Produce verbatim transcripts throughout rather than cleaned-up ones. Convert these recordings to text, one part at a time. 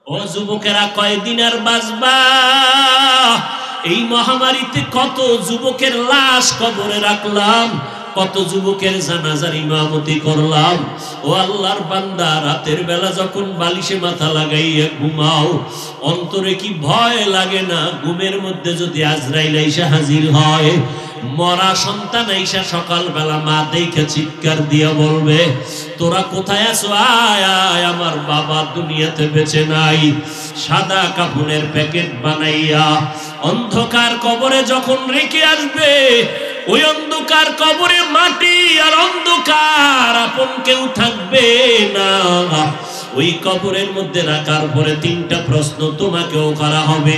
ও যুবকেরা কয়দিন আর বাঁচবা? এই মহামারীতে কত যুবকের লাশ কবরে রাখলাম, কত যুবকের জানাজার ইমামতি করলাম। ও আল্লাহর বান্দা, রাতের বেলা যখন বালিশে মাথা লাগাইয়া ঘুমাও, অন্তরে কি ভয় লাগে না? ঘুমের মধ্যে যদি আজরাইল আইসা হাজির হয়, মরা সন্তান আইসা সকালবেলা মা দেখে চিৎকার দিয়া বলবে, তোরা কোথায় আছো? আয় আয়, আমার বাবা দুনিয়াতে বেঁচে নাই। সাদা কাপড়ের প্যাকেট বানাইয়া অন্ধকার কবরে যখন রেখে আসবে, ওই অন্ধকার কবরে মাটি আর অন্ধকার, আপন কেউ থাকবে না। ওই কবরের মধ্যে রাখার পরে তিনটা প্রশ্ন তোমাকেও করা হবে।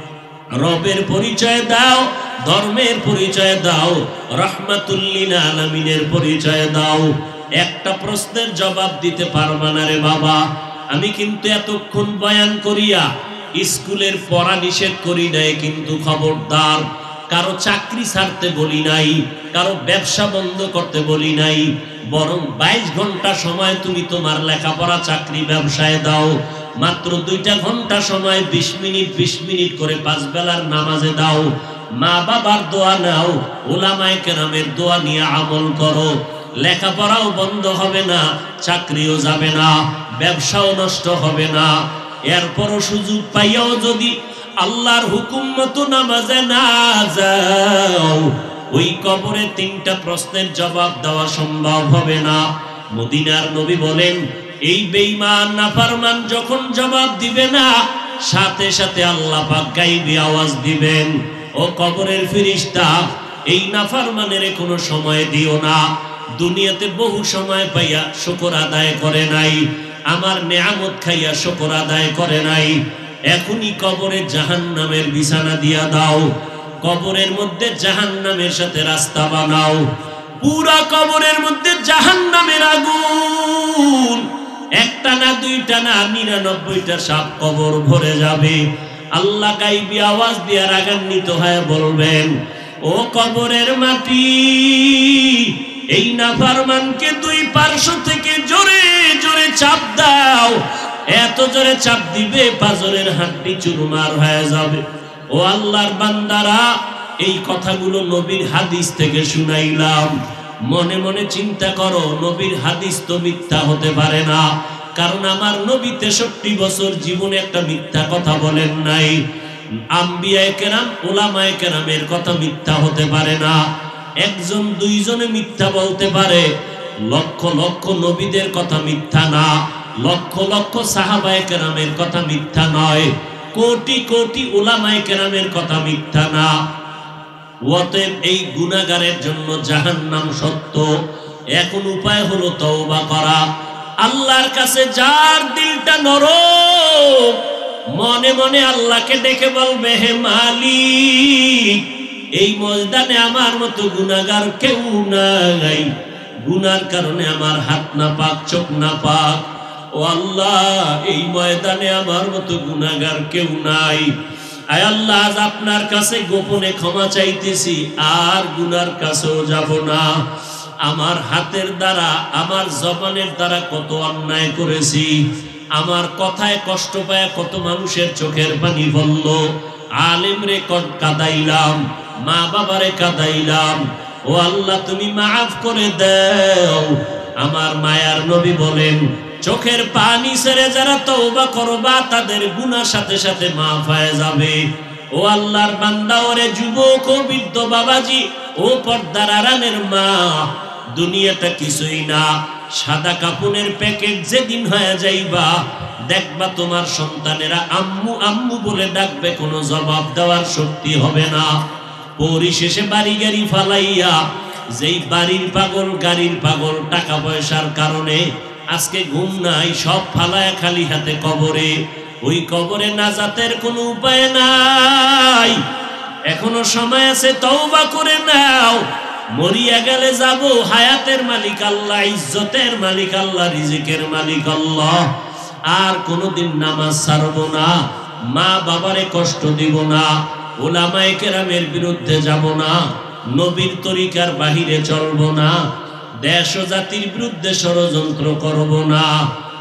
রবের পরিচয় দাও, ধর্মের পরিচয় দাও, রাহমাতুল লিল আলামিনের পরিচয় দাও। একটা প্রশ্নের জবাব দিতে পারবা না রে বাবা। আমি কিন্তু এতক্ষণ বয়ান করিয়া স্কুলের পড়া নিষেধ করি নাই, কিন্তু খবরদার, কারো চাকরি ছাড়তে বলি নাই, কারো ব্যবসা বন্ধ করতে বলি নাই, বরং বাইশ ঘন্টা সময় তুমি তোমার লেখাপড়া চাকরি ব্যবসায় দাও। মাত্র দুইটা ঘন্টা সময় বিশ মিনিট বিশ মিনিট করে পাঁচ বেলার নামাজে দাও। মা বাবার দোয়া নাও, উলামায়ে কেরামের দোয়া নিয়ে আমল করো। লেখাপড়াও বন্ধ হবে না, চাকরিও যাবে না, ব্যবসাও নষ্ট হবে না। এরপরও সুযোগ পাইয়াও যদি আল্লাহর হুকুম মতো নামাজে না যাও, ওই কবরে তিনটা প্রশ্নের জবাব দেওয়া সম্ভব হবে না। মদিনার নবী বলেন, এই বেঈমান নাফরমান যখন জবাব দিবে না, সাথে সাথে আল্লাহ পাক গায়বী আওয়াজ দিবেন, ও কবরের ফেরেশতা, এই নাফরমানের কোনো সময় দিও না। দুনিয়াতে বহু সময় পাইয়া শুকর আদায় করে নাই, আমার নেয়ামত খাইয়া শুকর আদায় করে নাই, এখনই কবরে জাহান্নামের বিছানা দিয়া দাও। কবরের মধ্যে জাহান্নামের সাথে রাস্তা বানাও। পুরা কবরের মধ্যে জাহান্নামের আগুন, একটা না দুইটা না নিরানব্বইটা সাপ কবর ভরে যাবে। আল্লাহ গায়বী আওয়াজ দিয়ে রাগান্বিত হয়ে বলবেন, ও কবরের মাটি, এই নাফরমানকে দুই পার্শ্ব থেকে জোরে জোরে চাপ দাও। এত জোরে চাপ দিবে পাজরের হাড্ডি চুরমার হয়ে যাবে। ও আল্লাহর বান্দারা, এই কথাগুলো নবীর হাদিস থেকে শুনাইলাম। মনে মনে চিন্তা করো, নবীর হাদিস তো মিথ্যা হতে পারে না, কারণ আমার নবী তেষট্টি বছর জীবনে একটা মিথ্যা কথা বলেন নাই। আম্বিয়ায়ে কেরাম, উলামায়ে কেরামের কথা মিথ্যা হতে পারে না। একজন দুইজনে মিথ্যা বলতে পারে, লক্ষ লক্ষ নবীদের কথা মিথ্যা না, লক্ষ লক্ষ সাহাবায়ে কেরামের কথা মিথ্যা নয়, কোটি কোটি উলামায়ে কেরামের কথা মিথ্যা না। অতএব এই গুনাহগারের জন্য জাহান্নাম সত্য। এখন উপায় হলো তওবা করা। আল্লাহর কাছে যার দিলটা নরম, মনে মনে আল্লাহকে ডেকে বলবে, হে মালিক, এই ময়দানে আমার মতো গুনাহগার কেউ নাই, গুনার কারণে আমার হাত না পাক, চোখ না পাক। ও আল্লাহ, এই ময়দানে আমার মতো গুনাহগার কেউ নাই। আয় আল্লাহ, আজ আপনার কাছে গোপনে ক্ষমা চাইতেছি, আর গুনার কাছেও যাব না। আমার হাতের দ্বারা, আমার জবানের দ্বারা কত অন্যায় করেছি, আমার কথায় কষ্ট পায় কত মানুষের চোখের পানি পড়ল, আলেম রে কাঁদাইলাম, মা বাবারে কাঁদাইলাম। ও আল্লাহ, তুমি মাফ করে দাও। আমার মায়ার নবী বলেন, চোখের পানি ছেড়ে যারা তওবা করবা, তাদের গুনাহ সাথে সাথে মাফ হয়ে যাবে। ও আল্লাহর বান্দা, ওরে যুবক ও বৃদ্ধ বাবাজি, ও পর্দার আড়ালের মা, দুনিয়াটা কিছুই না, সাদা কাপড়ের প্যাকেট। যেদিন হয়ে যাইবা, দেখবা তোমার সন্তানেরা আম্মু আম্মু বলে ডাকবে, কোনো জবাব দেওয়ার শক্তি হবে না। পরিশেষে বাড়ি গাড়ি ফালাইয়া, যেই বাড়ির পাগল, গাড়ির পাগল, টাকা পয়সার কারণে আজকে ঘুম নাই, সব ফালায় খালি হাতে কবরে। ওই কবরে নাজাতের কোনো উপায় নাই। এখনো সময় আছে, তওবা করে নাও। মরিয়া গেলে যাব, হায়াতের মালিক আল্লাহ, ইজ্জতের মালিক আল্লাহ, রিজিকের মালিক আল্লাহ। আর কোনোদিন নামাজ ছাড়ব না, মা বাবারে কষ্ট দিব না, উলামায়ে কেরামের বিরুদ্ধে যাব না, নবীর তরিকার বাহিরে চলব না, দেশ ও জাতির বিরুদ্ধে ষড়যন্ত্র করব না।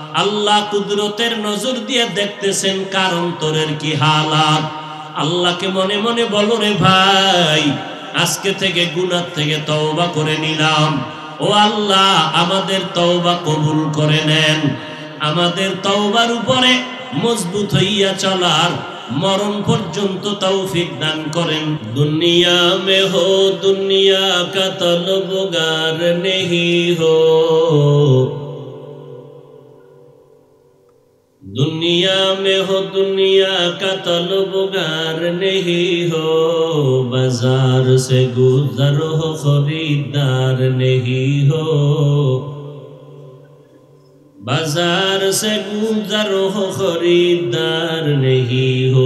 আল্লাহ কুদরতের নজর দিয়ে দেখতেছেন কার অন্তরের কি হালাত। আল্লাহকে মনে মনে বলো রে ভাই, আজকে থেকে গুনাহ থেকে তওবা করে নিলাম। ও আল্লাহ, আমাদের তওবা কবুল করে নেন, আমাদের তওবার উপরে মজবুত হইয়া চলার মরণ পর্যন্ত তৌফিক দান করেন। দুনিয়া মে হো দুনিয়া কা তলবগার নেহি হো, दुनिया में हो दुनिया का तलबगार नहीं हो, बाजार से गुजर हो खरीदार नहीं हो, बाजार से गुजर हो खरीदार नहीं हो।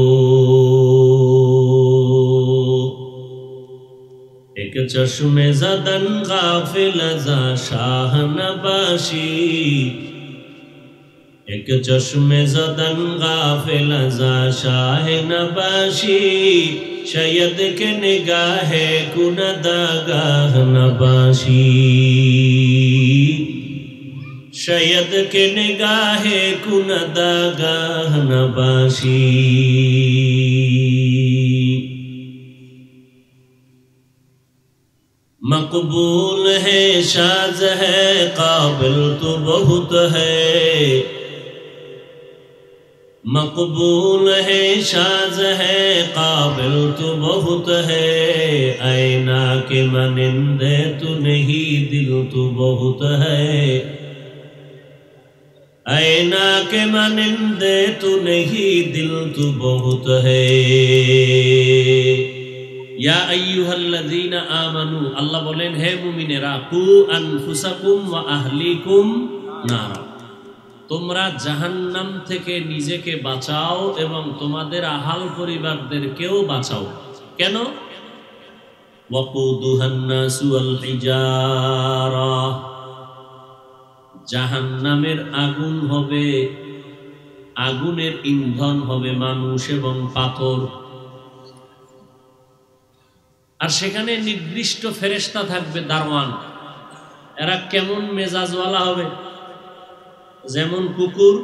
एक चश्मे ज़दन गाफिल ज़ा शाह नबाशी, एक चश्मे ज़दन गाफिल ज़ा शाह नबाशी, शायद के निगाहे कुनदागाह नबाशी, शायद के निगाहे कुनदागाह नबाशी। मकबूल है शाज़ है काबिल तो बहुत है, मकबूल है शाज़ है काबिल तो बहुत है, आईना के मानिंदे तो नहीं दिल तो बहुत है, आईना के मानिंदे तो नहीं दिल तो बहुत है। या अय्युहल्लज़ीना आमानू, अल्लाह बोलेन हे मुमिनेरा, कू अनफुसाकुम व अहलिकुम नारा, তোমরা জাহান্নাম থেকে নিজেকে বাঁচাও এবং তোমাদের আহাল পরিবারদেরকেও বাঁচাও। কেন? ওয়াকুদুহান নাসু ওয়াল হিজারা, জাহান্নামের আগুন হবে, আগুনের ইন্ধন হবে মানুষ এবং পাথর। আর সেখানে নির্দিষ্ট ফেরেশতা থাকবে, দারওয়ান। এরা কেমন মেজাজওয়ালা হবে? যেমন কুকুর।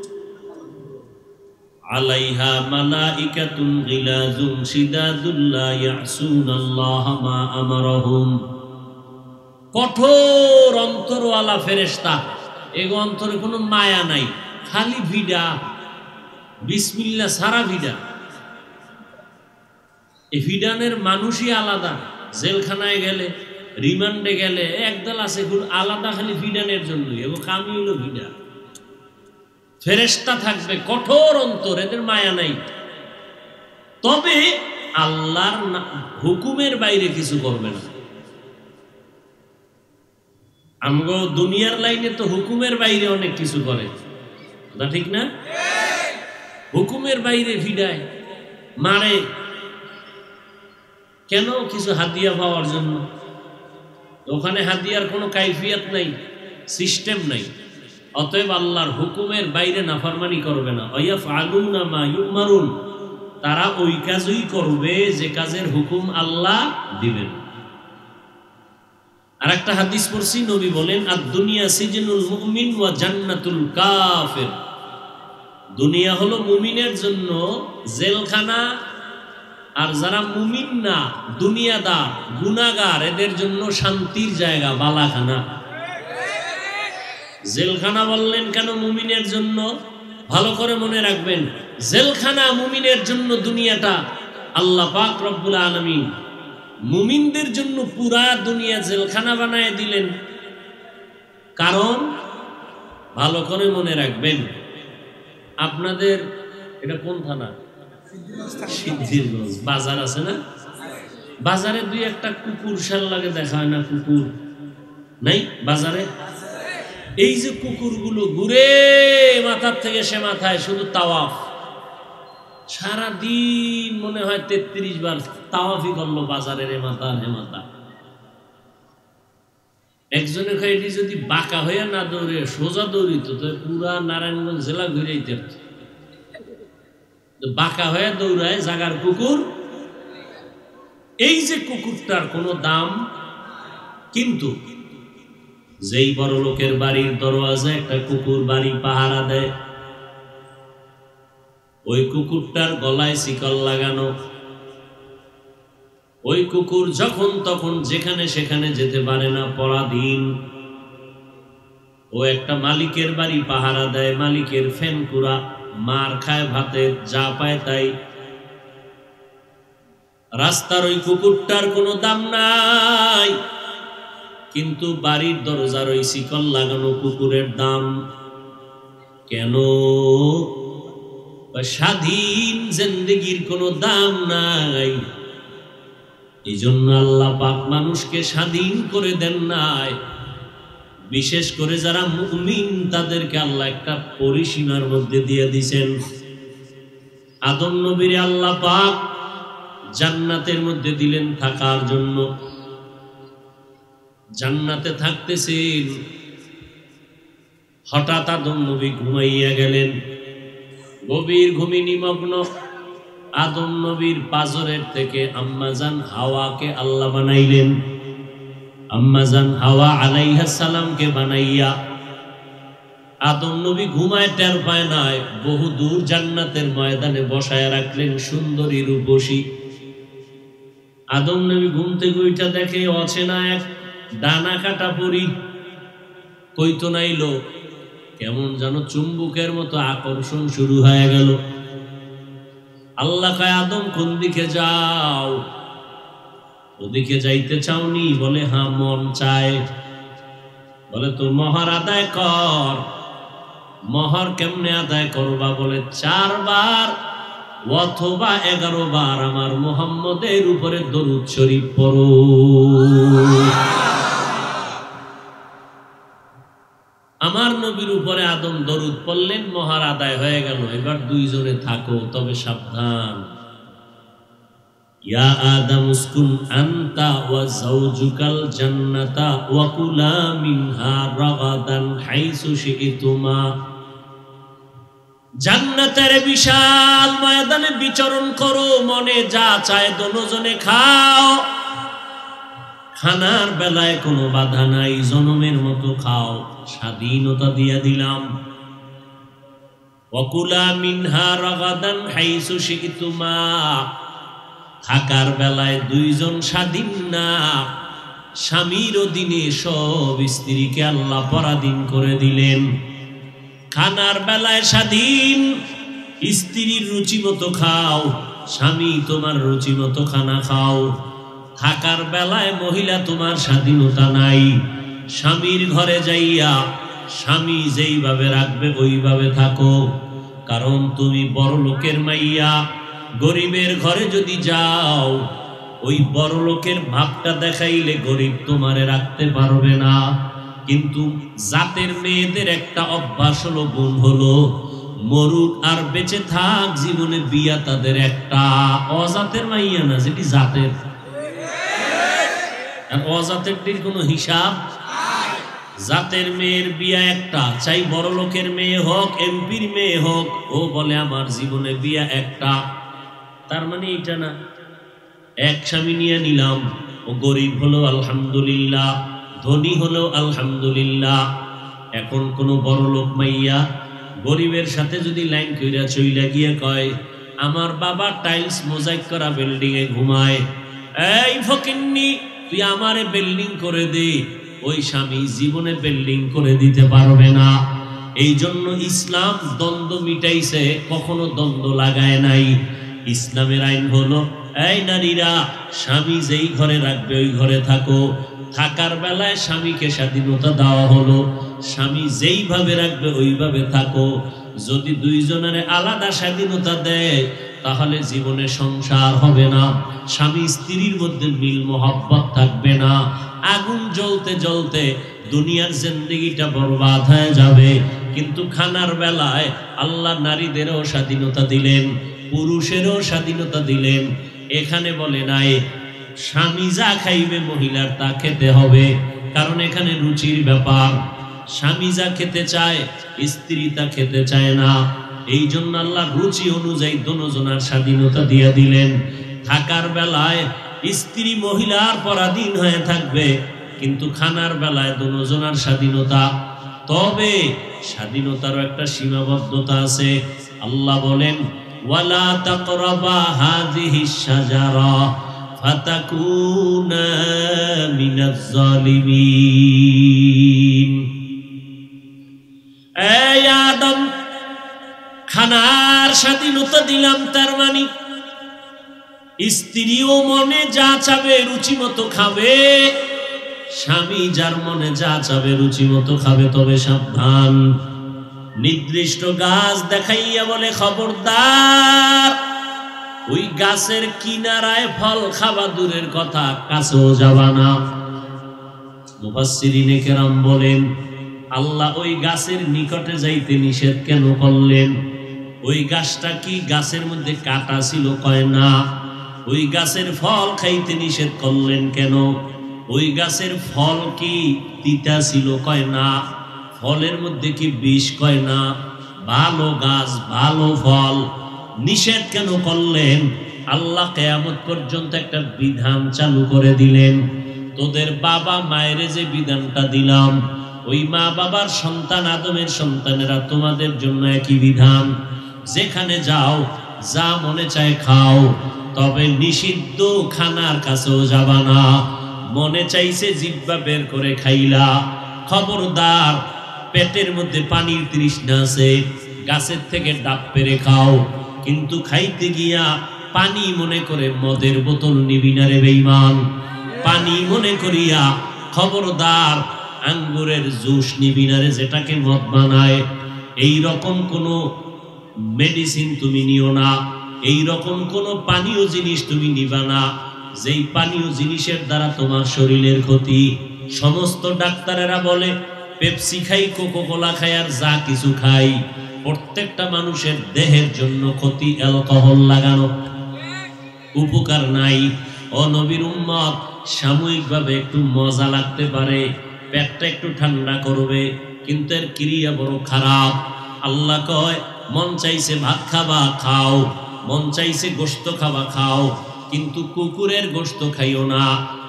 আলাইহা মালাইকাতুন গিলাজুন শিদাদুন লা ইয়াসুনাল্লাহা মা আমারহুম, কঠোর অন্তরওয়ালা ফেরেশতা। এই অন্তরে কোনো মায়া নাই, খালি ভিডা, বিসমিল্লাহ সারা ভিডা। এই ভিডানের মানুষই আলাদা। জেলখানায় গেলে, রিমান্ডে গেলে একদল আছে আলাদা খালি ভিডানের জন্য, এবং কামি হলো ভিডা। ফেরেশতা থাকবে কঠোর অন্তর, এদের মায়া নাই। তবে আল্লাহর হুকুমের বাইরে কিছু করবে না। আমগো দুনিয়ার লাইনে তো হুকুমের বাইরে অনেক কিছু করে, না ঠিক না? হুকুমের বাইরে ভিড়ায়, মারে। কেন? কিছু হাদিয়া পাওয়ার জন্য। ওখানে হাদিয়ার কোনো কাইফিয়ত নাই, সিস্টেম নাই। অতএব আল্লাহর হুকুমের বাইরে নাফরমানি করবে না। ওয়ায়াফআলুনা মা ইউমারুন, তারা ওই কাজই করবে যে কাজের হুকুম আল্লাহ দিবেন। আর একটা হাদিস পড়ছি, নবী বলেন আদ-দুনিয়া সিজনুল মুমিন ওয়া জান্নাতুল কাফির, দুনিয়া হলো মুমিনের জন্য জেলখানা, আর যারা মুমিন না, দুনিয়াদার, গুনাহগার, এদের জন্য শান্তির জায়গা, বালাখানা। জেলখানা বললেন কেন মুমিনের জন্য? ভালো করে মনে রাখবেন, জেলখানা মুমিনের জন্য দুনিয়াটা। আল্লাহ পাক রব্বুল আলামিন মুমিনদের জন্য পুরা দুনিয়া জেলখানা বানায় দিলেন। কারণ ভালো করে মনে রাখবেন, আপনাদের এটা কোন থানা? সিদ্ধিরগঞ্জ। বাজার আছে না? বাজারে দুই একটা কুকুর শাল লাগে, দেখা হয় না? কুকুর নাই বাজারে? এই যে কুকুরগুলো ঘুরে মাথার থেকে সে মাথায় শুধু তাওয়াফ, সারাদিন মনে হয় তেত্রিশ বার তাওয়াফই করলো বাজারের এ মাথা হে মাথা। একজনের খাইটি যদি বাঁকা হইয়া না দৌড়ে সোজা দৌড়িত তো পুরা নারায়ণগঞ্জ জেলা ঘুরে যেত। বাঁকা হয়ে দৌড়ায় জাগার কুকুর। এই যে কুকুরটার কোনো দাম, কিন্তু যেই বড় লোকের বাড়ির দরওয়াজায় একটা কুকুর বাড়ি পাহারা দেয়, ওই কুকুরটার গলায় শিকল লাগানো। ওই কুকুর যখন তখন যেখানে সেখানে যেতে পারে না, পরাধীন। ও একটা মালিকের বাড়ি পাহারা দেয়, মালিকের ফেনকুরা, মার খায় ভাতের, যা পায় তাই। রাস্তার ওই কুকুরটার কোনো দাম নাই, কিন্তু বাড়ির দরজার ওই শিকল লাগানো কুকুরের দাম। কেন? স্বাধীন জিন্দেগির কোনো দাম নাই। এই জন্য আল্লাহ পাক মানুষকে স্বাধীন করে দেন নাই। বিশেষ করে যারা মুমিন তাদেরকে আল্লাহ একটা পরিসীমার মধ্যে দিয়ে দিয়েছেন। আদম নবীর আল্লাহ পাক জান্নাতের মধ্যে দিলেন থাকার জন্য। জান্নাতে থাকতেছেন, হঠাৎ আদম নবী ঘুমাইয়া গেলেন। গভীর ঘুমে নিমগ্ন আদম নবীর পাজরের থেকে আম্মাজান হাওয়াকে আল্লাহ বানাইলেন। আম্মাজান হাওয়া আলাইহিস সালামকে বানাইয়া আদম নবী ঘুমায়, টের পায় নাই, বহু দূর জান্নাতের ময়দানে বসায় রাখলেন সুন্দরী রূপসী। আদম নবী ঘুম থেকে ওইটা দেখে অচেনা এক ডানা কাটা পরি কইতো নাইলো, কেমন যেন চুম্বকের মতো আকর্ষণ শুরু হয়ে গেল। আল্লাহ কয়, আদম কোন দিকে যাও? ওদিকে যাইতে চাওনি? বলে হ্যাঁ মন চায়। বলে তো মহর আদায় কর। মহর কেমনে আদায় করবা? বলে চারবার অথবা এগারো বার আমার মুহাম্মদের উপরে দরুদ শরীফ পড়ো। আমার নবীর উপরে আদম দরুদ পড়লেন, মহর আদায় হয়ে গেল। এবার দুইজনে থাকো, তবে সাবধান। ইয়া আদম উসকুন আনতা ওয়া যাওজুকাল জান্নাতা ওয়া কুলা মিনহা রাগাদান হাইসু শিইতুমা। জান্নাতের বিশাল ময়দানে বিচরণ করো, মনে যা চায় দুজনে খাও। খানার বেলায় কোনো বাধা নাই, জনমের মতো খাও, স্বাধীনতা দিয়া দিলাম। ওয়া কুলা মিনহা রাগাদান হাইসু শিইতুমা। থাকার বেলায় দুইজন স্বাধীন না, স্বামীর অধীনে সব স্ত্রীকে আল্লাহ পরাধীন করে দিলেন। খানার বেলায় স্বাধীন, স্ত্রীর রুচি মতো খাও, স্বামী তোমার রুচি মতো খানা খাও। থাকার বেলায় মহিলা তোমার স্বাধীনতা নাই, স্বামীর ঘরে যাইয়া স্বামী যেইভাবে রাখবে ওইভাবে থাকো। কারণ তুমি বড় লোকের মাইয়া, গরিবের ঘরে যদি যাও, ওই বড় লোকের ভাবটা দেখাইলে গরিব তোমারে রাখতে পারবে না। কিন্তু জাতের মেয়েদের একটা অভ্যাস হলো, গুণ হলো, মরুক আর বেঁচে থাক জীবনে বিয়া তাদের একটা। অজাতের মাইয়া না, যেটি জাতের। অজাতেরটির কোনো হিসাব। জাতের মেয়ের বিয়া একটা, চাই বড় লোকের মেয়ে হোক, এমপির মেয়ে হোক, ও বলে আমার জীবনে বিয়া একটা। তার মানে এটা না এক স্বামী নিয়ে নিলাম, ও গরিব হলো আলহামদুলিল্লাহ, ধনী হলো আলহামদুলিল্লাহ। এখন কোন বড় লোক মাইয়া গরিবের সাথে যদি লাইন কইরা চইলা গিয়ে কয়, আমার বাবা টাইলস মোজাইক করা বিল্ডিং এ ঘুমায়, এই ফকিন্নি তুই আমারে বিল্ডিং করে দে, ওই স্বামী জীবনে বিল্ডিং করে দিতে পারবে না। এই জন্য ইসলাম দ্বন্দ্ব মিটাইছে, কখনো দ্বন্দ্ব লাগায় নাই। ইসলামের আইন হলো, এই নারীরা স্বামী যেই ঘরে রাখবে ওই ঘরে থাকো। থাকার বেলায় স্বামীকে স্বাধীনতা দেওয়া হলো, স্বামী যেইভাবে রাখবে ওইভাবে থাকো। যদি দুইজনের আলাদা স্বাধীনতা দেয় তাহলে জীবনে সংসার হবে না, স্বামী স্ত্রীর মধ্যে মিল মোহাব্বত থাকবে না। আগুন জ্বলতে জ্বলতে দুনিয়ার জিন্দেগিটা বরবাদ হয়ে যাবে। কিন্তু খানার বেলায় আল্লাহ নারীদেরও স্বাধীনতা দিলেন, পুরুষেরও স্বাধীনতা দিলেন। এখানে বলে নাই স্বামী যা খাইবে মহিলার তা খেতে হবে, কারণ এখানে রুচির ব্যাপার। স্বামী যা খেতে চায় স্ত্রী তা খেতে চায় না। এই জন্য আল্লাহ রুচি অনুযায়ী দুজনের স্বাধীনতা দিয়ে দিলেন। থাকার বেলায় স্ত্রী মহিলার পরাধীন হয়ে থাকবে, কিন্তু খানার বেলায় দুজনের স্বাধীনতা। তবে স্বাধীনতারও একটা সীমাবদ্ধতা আছে। আল্লাহ বলেন ওয়ালা তাকরাবা হাযিহিশ শাজারা ফাতাকুনা মিনাজ জালিমিন। এই আদম, খানার স্বাধীনতা দিলাম, তার মানে স্ত্রীও মনে যা চাবে রুচি মতো খাবে, স্বামী যার মনে যা চাবে রুচি মতো খাবে। তবে সাবধান, নির্দিষ্ট গাছ দেখাইয়া বলে খবরদার, ওই গাছের কিনারায় ফল খাওয়া দূরের কথা, কাছেও যাবা না। মুফাসসিরিনে কেরাম বলেন আল্লাহ ওই গাছের নিকটে যাইতে নিষেধ কেন করলেন? ওই গাছটা কি গাছের মধ্যে কাটা ছিল? কয় না। ওই গাছের ফল খাইতে নিষেধ করলেন কেন? ওই গাছের ফল কি তিতা ছিল? কয় না। ফলের মধ্যে কি বিষ? কয় না। ভালো গাছ, ভালো ফল, নিষেধ কেন করলেন? আল্লাহ কিয়ামত পর্যন্ত একটা বিধান চালু করে দিলেন। তোদের বাবা মায়ের যে বিধানটা দিলাম, ওই মা বাবার সন্তান আদমের সন্তানেরা তোমাদের জন্য একই বিধান। যেখানে যাও যা মনে চায় খাও, তবে নিষিদ্ধ খানার কাছেও যাবা না। মনে চাইছে জিহ্বা বের করে খাইলা, খবরদার। পেটের মধ্যে পানির তৃষ্ণা আছে, গাছের থেকে ডাব পেরে খাও, কিন্তু খাইতে গিয়া পানি মনে করে মদের বোতল নিবি না রে বেঈমান। পানি মনে করিয়া খবরদার আঙ্গুরের জুস নিবি না রে, যেটাকে মদ বানায়। এই রকম কোনো মেডিসিন তুমি নিও না, এই রকম কোনো পানীয় জিনিস তুমি নিবা না, যেই পানীয় জিনিসের দ্বারা তোমার শরীরের ক্ষতি। সমস্ত ডাক্তারেরা বলে পেপসি খাই, কোকা কোলা খাই, আর যা কিছু খাই, প্রত্যেকটা মানুষের দেহের জন্য ক্ষতি। অ্যালকোহল লাগানো উপকার নাই। ও নবীর উম্মত, সাময়িকভাবে একটু মজা লাগতে পারে, পেটটা একটু ঠান্ডা করবে, কিন্তু এর ক্রিয়া বড় খারাপ। আল্লাহ কয় মন চাইছে ভাত খাবা খাও, মন চাইছে গোশত খাবা খাও, কিন্তু কুকুরের গোশত খাইও না।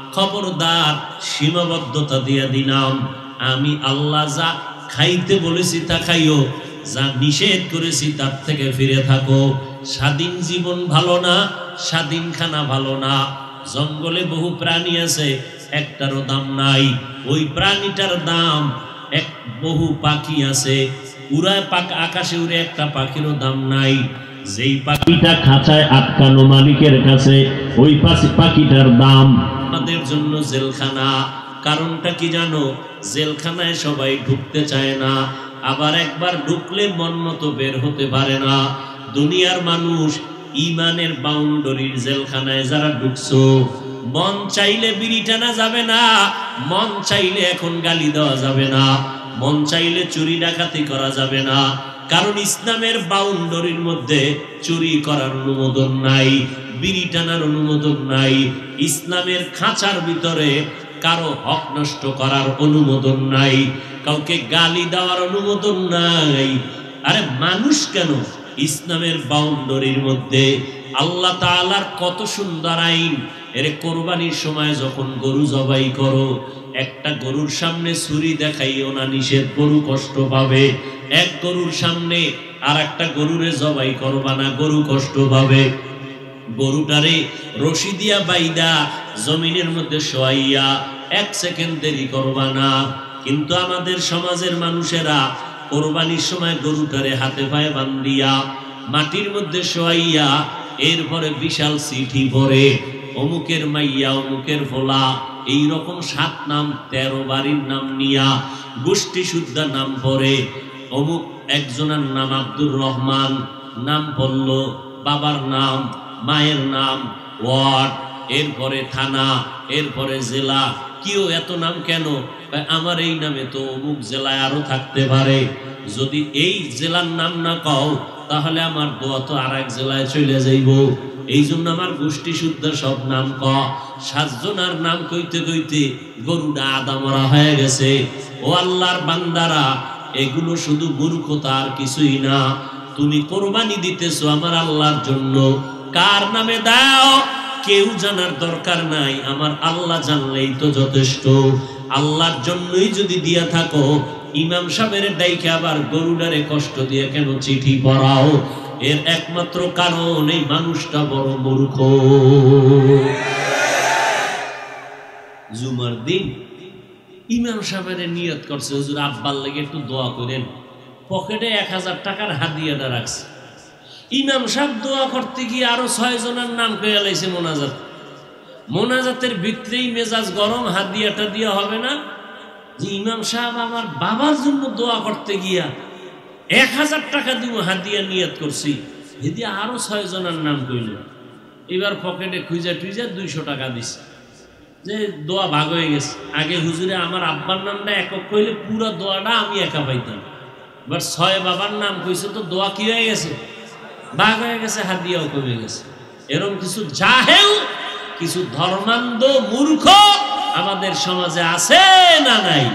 খবরদার, সীমাবদ্ধতা দিয়া দিলাম। আমি আল্লাহ যা খাইতে বলেছি তা খাইও, যা নিষেধ করেছি তার থেকে ফিরে থাকো। স্বাধীন জীবন ভালো না, স্বাধীন খানা ভালো না। জঙ্গলে বহু প্রাণী আছে, একটারও দাম নাই। ওই প্রাণীটার দাম এক। বহু পাখি আছে, উড়ায় পাক আকাশে উড়ে, একটা পাখিরও দাম নাই। যেই পাখিটা খাঁচায় আটকানো মালিকের কাছে, ওই পাখিটার দাম। আমাদের জন্য জেলখানা। কারণটা কি জানো? জেলখানায় সবাই ঢুকতে চায় না, আবার একবার ঢুকলে মন মতো বের হতে পারে না। দুনিয়ার মানুষ ইমানের বাউন্ডারির জেলখানায় যারা ঢুকছো, মন চাইলে বিড়ি টানা যাবে না, মন চাইলে এখন গালি দেওয়া যাবে না, মন চাইলে চুরি ডাকাতি করা যাবে না। কারণ ইসলামের বাউন্ডারির মধ্যে চুরি করার অনুমোদন নাই, বিড়ি টানার অনুমোদন নাই। ইসলামের খাঁচার ভিতরে কারো হক নষ্ট করার অনুমোদন নাই, কাউকে গালি দেওয়ার অনুমোদন নাই। আরে মানুষ কেন, ইসলামের বাউন্ডারির মধ্যে। আল্লাহ তাআলার কত সুন্দর আইন। এর কোরবানির সময় যখন গরু জবাই করো, একটা গরুর সামনে ছুরি দেখাইও না, নিষেধ, গরু কষ্ট পাবে। এক গরুর সামনে আর একটা গরুরে জবাই করবা না, গরু কষ্ট পাবে। গরুটারে রশি দিয়া বাইদা জমিনের মধ্যে শোয়াইয়া এক সেকেন্ড দেরি করবা না। কিন্তু আমাদের সমাজের মানুষেরা কোরবানির সময় গরুটারে হাতে পায়ে বান্ধিয়া মাটির মধ্যে শোয়াইয়া এরপরে বিশাল চিঠি পড়ে, অমুকের মাইয়া, অমুকের ফোলা, এইরকম সাত নাম তেরো বাড়ির নাম নিয়া গোষ্ঠী শুদ্ধা নাম পড়ে। অমুক একজনের নাম আব্দুর রহমান, নাম পড়ল, বাবার নাম, মায়ের নাম, ওয়ার্ড, এরপরে থানা, এরপরে জেলা। কেউ এত নাম কেন? আমার এই নামে তো অমুক জেলায় আরো থাকতে পারে। যদি এই জেলার নাম না কও, তাহলে আমার দোয়া তো আর এক জেলায় চলে যাইব। এই জন্য আমার গোষ্ঠী শুদ্ধ সব নাম ক। সাতজনার নাম কইতে কইতে গরুটা আদা মরা হয়ে গেছে। ও আল্লাহর বান্দারা, এগুলো শুধু মূর্খতা, আর কিছুই না। তুমি কোরবানি দিতেছো আমার আল্লাহর জন্য, কার নামে দাও কেউ জানার দরকার নাই, আমার আল্লাহ জানলেই তো যথেষ্ট। আল্লাহর জন্যই যদি দিয়া থাকো, ইমাম সাহেবের ডাইকে আবার গরুডারে কষ্ট দিয়ে কেন চিঠি পড়াও? এর একমাত্র কারণ এই মানুষটা বড় মূর্খ। জুমার দিন ইমাম সাহেবের নিয়ত করছে, হুজুর আব্বার লাগে একটু দোয়া করেন, পকেটে এক হাজার টাকার হাদিয়াটা রাখছে। ইমাম সাহেব দোয়া করতে গিয়ে আরো ছয় জনের নাম কয়ে লাইছে মোনাজাত। মোনাজাতের ভিতরেই মেজাজ গরম, হাদিয়াটা দিয়া হবে না যে ইমাম সাহেব আমার বাবার জন্য দোয়া করতে গিয়া এক হাজার টাকা দিব হাদিয়া নিয়ত করছি, এদিকে আরো ছয় জনের নাম কইল। এবার পকেটে খুঁজা টুইজা দুইশো টাকা দিছে, যে দোয়া ভাগ হয়ে গেছে। আগে হুজুরে আমার আব্বার নামটা একক কইলে পুরো দোয়াটা আমি একা পাইতাম, এবার ছয় বাবার নাম কইছে তো দোয়া কি হয়ে গেছে, ভাগ হয়ে গেছে, হাদিয়াও কমে গেছে। এরকম কিছু জাহেল, কিছু ধর্মান্ধ মূর্খ আমাদের সমাজে আছে না নাই?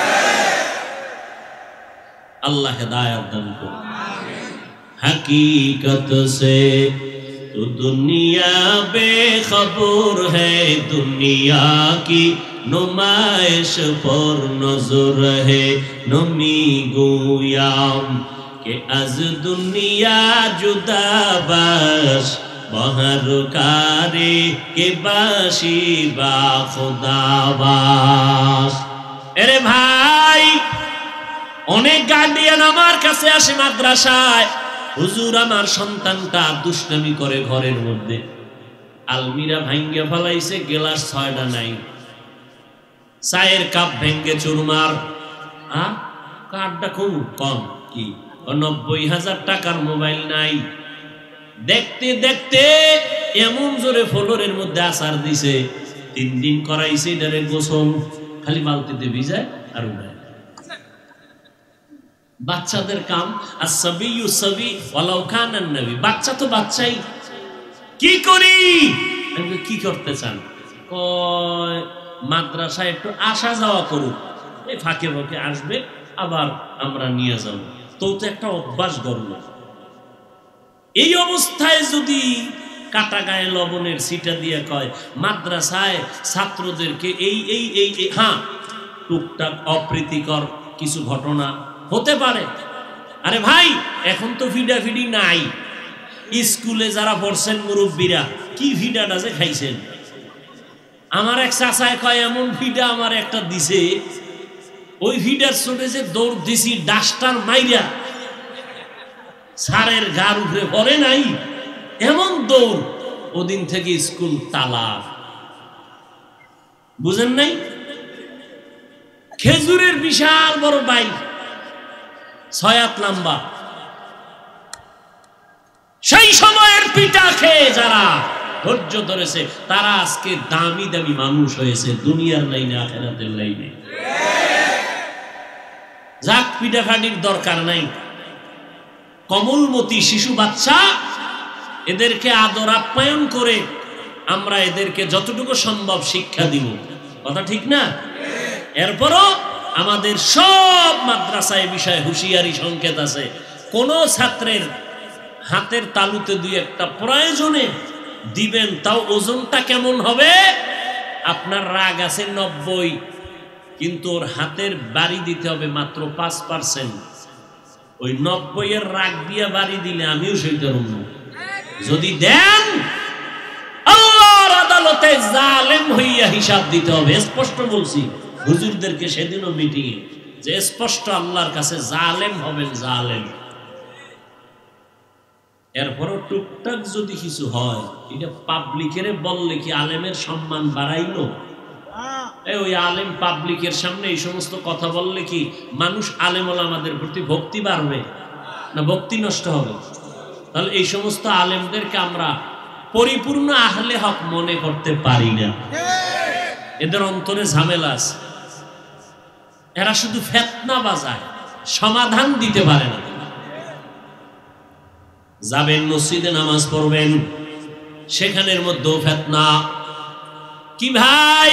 আল্লাহ হেদায়েত দান করুন। हकीकत से तो दुनिया बेखबर है, दुनिया की नुमाइश पर नजर है, नमी गुयाम के अज दुनिया जुदा बाश बहर कारे के बाशी बा खुदा बाश। अरे भाई, অনেক গার্ডিয়ান আমার কাছে আসে মাদ্রাসায়, হুজুর আমার সন্তানটা দুষ্টামি করে ঘরের মধ্যে, আলমিরা ভাঙ্গে ফেলাইছে, গ্লাস ছয়টা নাই, চায়ের কাপ ভেঙ্গে চুরমার, আহ কার্ডটা খুব কম, কি নব্বই হাজার টাকার মোবাইল নাই। দেখতে দেখতে এমন জোরে ফ্লোরের মধ্যে আসার দিছে, তিন দিন করাইছে এটারে গোসল, খালি বালতিতে ভিজায় আর উড়ায়। বাচ্চাদের কাম আসবিয়ু সবি ওয়ালাউ কানান নবী, বাচ্চা তো বাচ্চাই। কি করি? আমি কি করতে চান? কয় মাদ্রাসায় একটু আসা যাওয়া করুক, এই ফাঁকে ফাঁকে আসবে, আবার আমরা নিয়ে যাব, তো তো একটা অভ্যাস গড়ল। এই অবস্থায় যদি কাটা গায়ে লবণের সিটা দিয়ে কয় মাদ্রাসায় ছাত্রদেরকে এই এই এই হ্যাঁ টুকটাক অপ্রীতিকর কিছু ঘটনা হতে পারে। আরে ভাই, এখন তো ফিডাফিডি নাই। স্কুলে যারা পড়ছেন মুরব্বীরা, কি ফিডাটা যে খাইছেন। আমার এক চাচায় কয় এমন ফিডা আমার একটা দিছে, ওই ফিডার চোটে যে দৌড় দিছি ডাস্টার মাইরা সারের গার উপরে পড়ে নাই, এমন দৌড়। ওদিন থেকে স্কুল তালা। বুঝেন নাই? খেজুরের বিশাল বড় বাইক, ছয় হাত লম্বা, সেই সময়ের পিঠা খেয়ে যারা ধৈর্য ধরেছে তারা আজকে দামি দামি মানুষ হয়েছে, দুনিয়ার লাইনে আখিরাতের লাইনে। যাক, পিঠাখানির দরকার নাই। কমলমতি শিশু বাচ্চা, এদেরকে আদর আপ্যায়ন করে আমরা এদেরকে যতটুকু সম্ভব শিক্ষা দিব, কথা ঠিক না? এরপরও আমাদের সব মাদ্রাসায় বিষয়ে হুঁশিয়ারি সংকেত আছে। কোন ছাত্রের হাতের তালুতে দুই একটা প্রয়োজনে দিবেন, তাও ওজনটা কেমন হবে? আপনার রাগ আছে নব্বই, কিন্তু ওর হাতের বাড়ি দিতে হবে মাত্র পাঁচ পার্সেন্ট। ওই নব্বই এর রাগ দিয়ে বাড়ি দিলে আমিও সইতে পারব। যদি দেন, আল্লাহর আদালতে জালেম হইয়া হিসাব দিতে হবে। স্পষ্ট বলছি হুজুরদেরকে সেদিনও মিটিংয়ে, যে স্পষ্ট আল্লাহর কাছে জালেম হবেন, জালেম। এরপরও টুকটাক যদি কিছু হয়, এটা পাবলিকের বললে কি আলেমের সম্মান বাড়াইলো? ওই আলেম পাবলিকের সামনে এই সমস্ত কথা বললে কি মানুষ আলেম ওলামাদের প্রতি ভক্তি বাড়বে না ভক্তি নষ্ট হবে? তাহলে এই সমস্ত আলেমদেরকে আমরা পরিপূর্ণ আহলে হক মনে করতে পারি না। এদের অন্তরে ঝামেলা আছে, এরা শুধু ফেতনা বাজায়, সমাধান দিতে পারে না। যাবেন মসজিদে নামাজ পড়বেন, সেখানের মধ্যেও ফেতনা। কি ভাই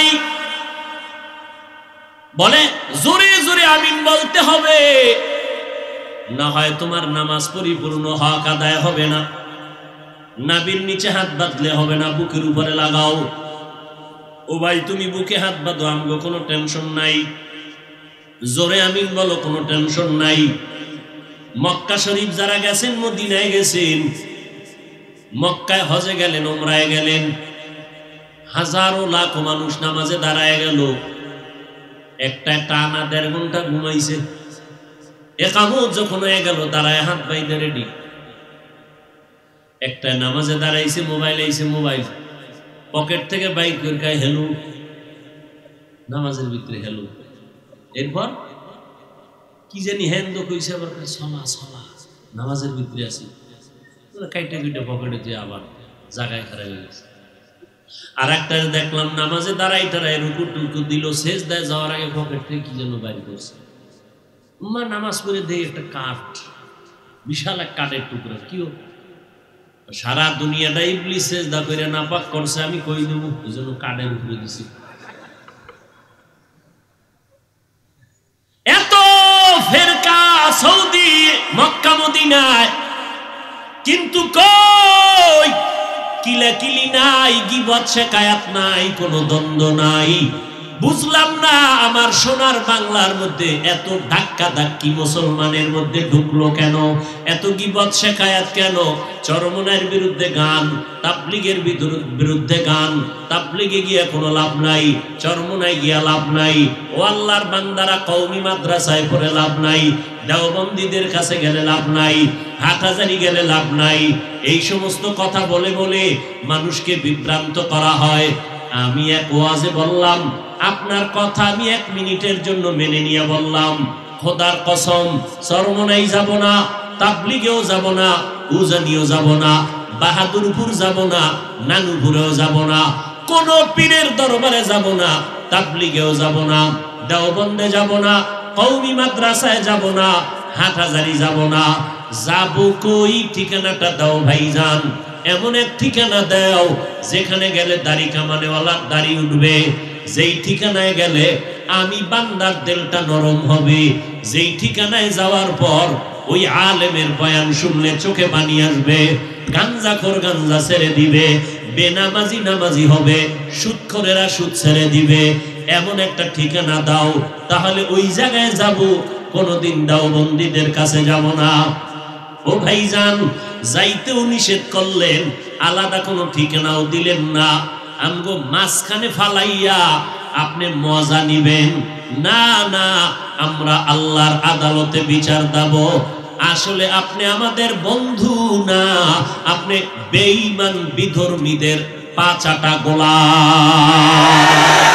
বলে জোরে জোরে আমিন বলতে হবে, না হয় তোমার নামাজ পরিপূর্ণ হক আদায় হবে না। নাভির নিচে হাত বাঁধলে হবে না, বুকের উপরে লাগাও। ও ভাই তুমি বুকে হাত বাঁধো, আমগো কোনো টেনশন নাই। জোরে আমিন বলো, কোনো টেনশন নাই। মক্কা শরীফ যারা গেছেন, মদিনায় গেছেন, মক্কায় হজে গেলেন, উমরায় গেলেন, হাজারো লাখ মানুষ নামাজে দাঁড়ায় গেল, একটা টানা দেড় ঘন্টা ঘুমাইছে। একামত যখন হয়ে গেল, দাঁড়ায় হাত বাইতে রেডি। একটা নামাজে দাঁড়াইছে, মোবাইল আইছে, মোবাইল পকেট থেকে বাইক করে হেলো, নামাজের ভিতরে হেলো। এরপর কি জানি হ্যান্দ কইছে, আবার সলা সলা নামাজের ভিতরে আছি, কাইটে কুইটে পকেটে দিয়ে আবার জায়গায় খারাপ হয়ে গেছে। আর একটা দেখলাম নামাজে দাঁড়াই টাড়াই রুকু টুকু দিল, শেষ দেয় যাওয়ার আগে পকেট থেকে কি যেন বাইর করছে। মা নামাজ পড়ে দেয় একটা কাঠ, বিশাল এক কাঠের টুকরা। কি সারা দুনিয়াটা ইবলিস সেজদা করে নাপাক করছে, আমি কই দেব, এই জন্য কাঠের উপরে দিছি। এত ফেরকা সৌদি মক্কা মদিনায়, কিন্তু কই কিলাকিলি নাই, গীবত শিকায়াত নাই, কোনো দ্বন্দ্ব নাই। বুঝলাম না আমার সোনার বাংলার মধ্যে এত ধাক্কা ধাক্কি মুসলমানের মধ্যে ঢুকলো কেন, এত গীবত শিকায়াত কেন? চরমনাইয়ের বিরুদ্ধে গান, তাবলীগের বিরুদ্ধে গান, তাবলীগে গিয়া কোনো লাভ নাই, চরমনাই গিয়া লাভ নাই, ও আল্লাহর বান্দারা কওমি মাদ্রাসায় পড়ে লাভ নাই, দেওবন্দীদের কাছে গেলে লাভ নাই, হাটহাজারী গেলে লাভ নাই। এই সমস্ত কথা বলে বলে মানুষকে বিভ্রান্ত করা হয়। আমি এক ওয়াজে বললাম, আপনার কথা আমি এক মিনিটের জন্য মেনে নিয়ে বললাম, খোদার কসম চরমনাই যাব না, তাবলীগেও যাব না, উজানিও যাব না, বাহাদুরপুর যাব না, নানুপুরেও যাব না, কোন পীরের দরবারে যাব না, তাবলীগেও যাব না, দেওবন্দে যাব না, কওমি মাদ্রাসায় যাব না, হাটহাজারী যাব না। যাব কই? ঠিকানাটা দাও ভাইজান, এমন এক ঠিকানা দাও যেখানে গেলে দাড়ি কামানেওয়ালার দাড়ি উঠবে, যেই ঠিকানায় গেলে আমি বান্দার দিলটা নরম হবে, যেই ঠিকানায় যাওয়ার পর ওই আলেমের বয়ান শুনলে চোখে পানি আসবে, গাঞ্জাখোর গাঞ্জা ছেড়ে দিবে, বেনামাজি নামাজি হবে, সুদখোরেরা সুদ ছেড়ে দিবে। এমন একটা ঠিকানা দাও, তাহলে ওই জায়গায় যাব, কোনোদিন দেওবন্দীদের কাছে যাব না। ও ভাইজান, যাইতেও নিষেধ করলেন, আলাদা কোনো ঠিকানাও দিলেন না, আমগো মাঝখানে ফালাইয়া আপনি মজা নিবেন না। না, আমরা আল্লাহর আদালতে বিচার দেব। আসলে আপনি আমাদের বন্ধু না, আপনি বেঈমান বিধর্মীদের পাঁচাটা গোলাম।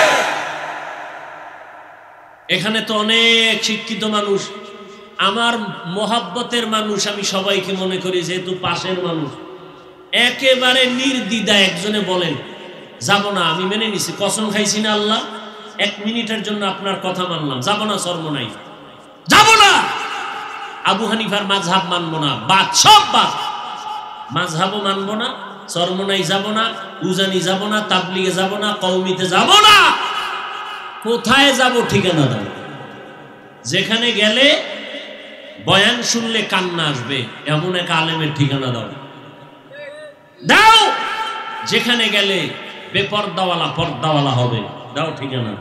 এখানে তো অনেক শিক্ষিত মানুষ, আমার মোহাব্বতের মানুষ, আমি সবাইকে মনে করি যেহেতু পাশের মানুষ, একেবারে নির্দ্বিধা একজনে বলেন যাব না, আমি মেনে নিছি, কসম খাইছি না আল্লাহ, এক মিনিটের জন্য আপনার কথা মানলাম, যাব না, চরমনাই যাব না, আবু হানিফার মাযহাব মানবো না, বাদ সব বাদ, মাযহাবও মানবো না, চরমনাই যাব না, উজানি যাব না, তাবলীগে যাব না, কওমিতে যাব না। কোথায় যাব? ঠিকানা দাও, যেখানে গেলে বয়ান শুনলে কান্না আসবে এমন এক আলেমের ঠিকানা দাও দাও, যেখানে গেলে বেপর্দাওয়ালা পর্দাওয়ালা হবে, দাও ঠিকানা।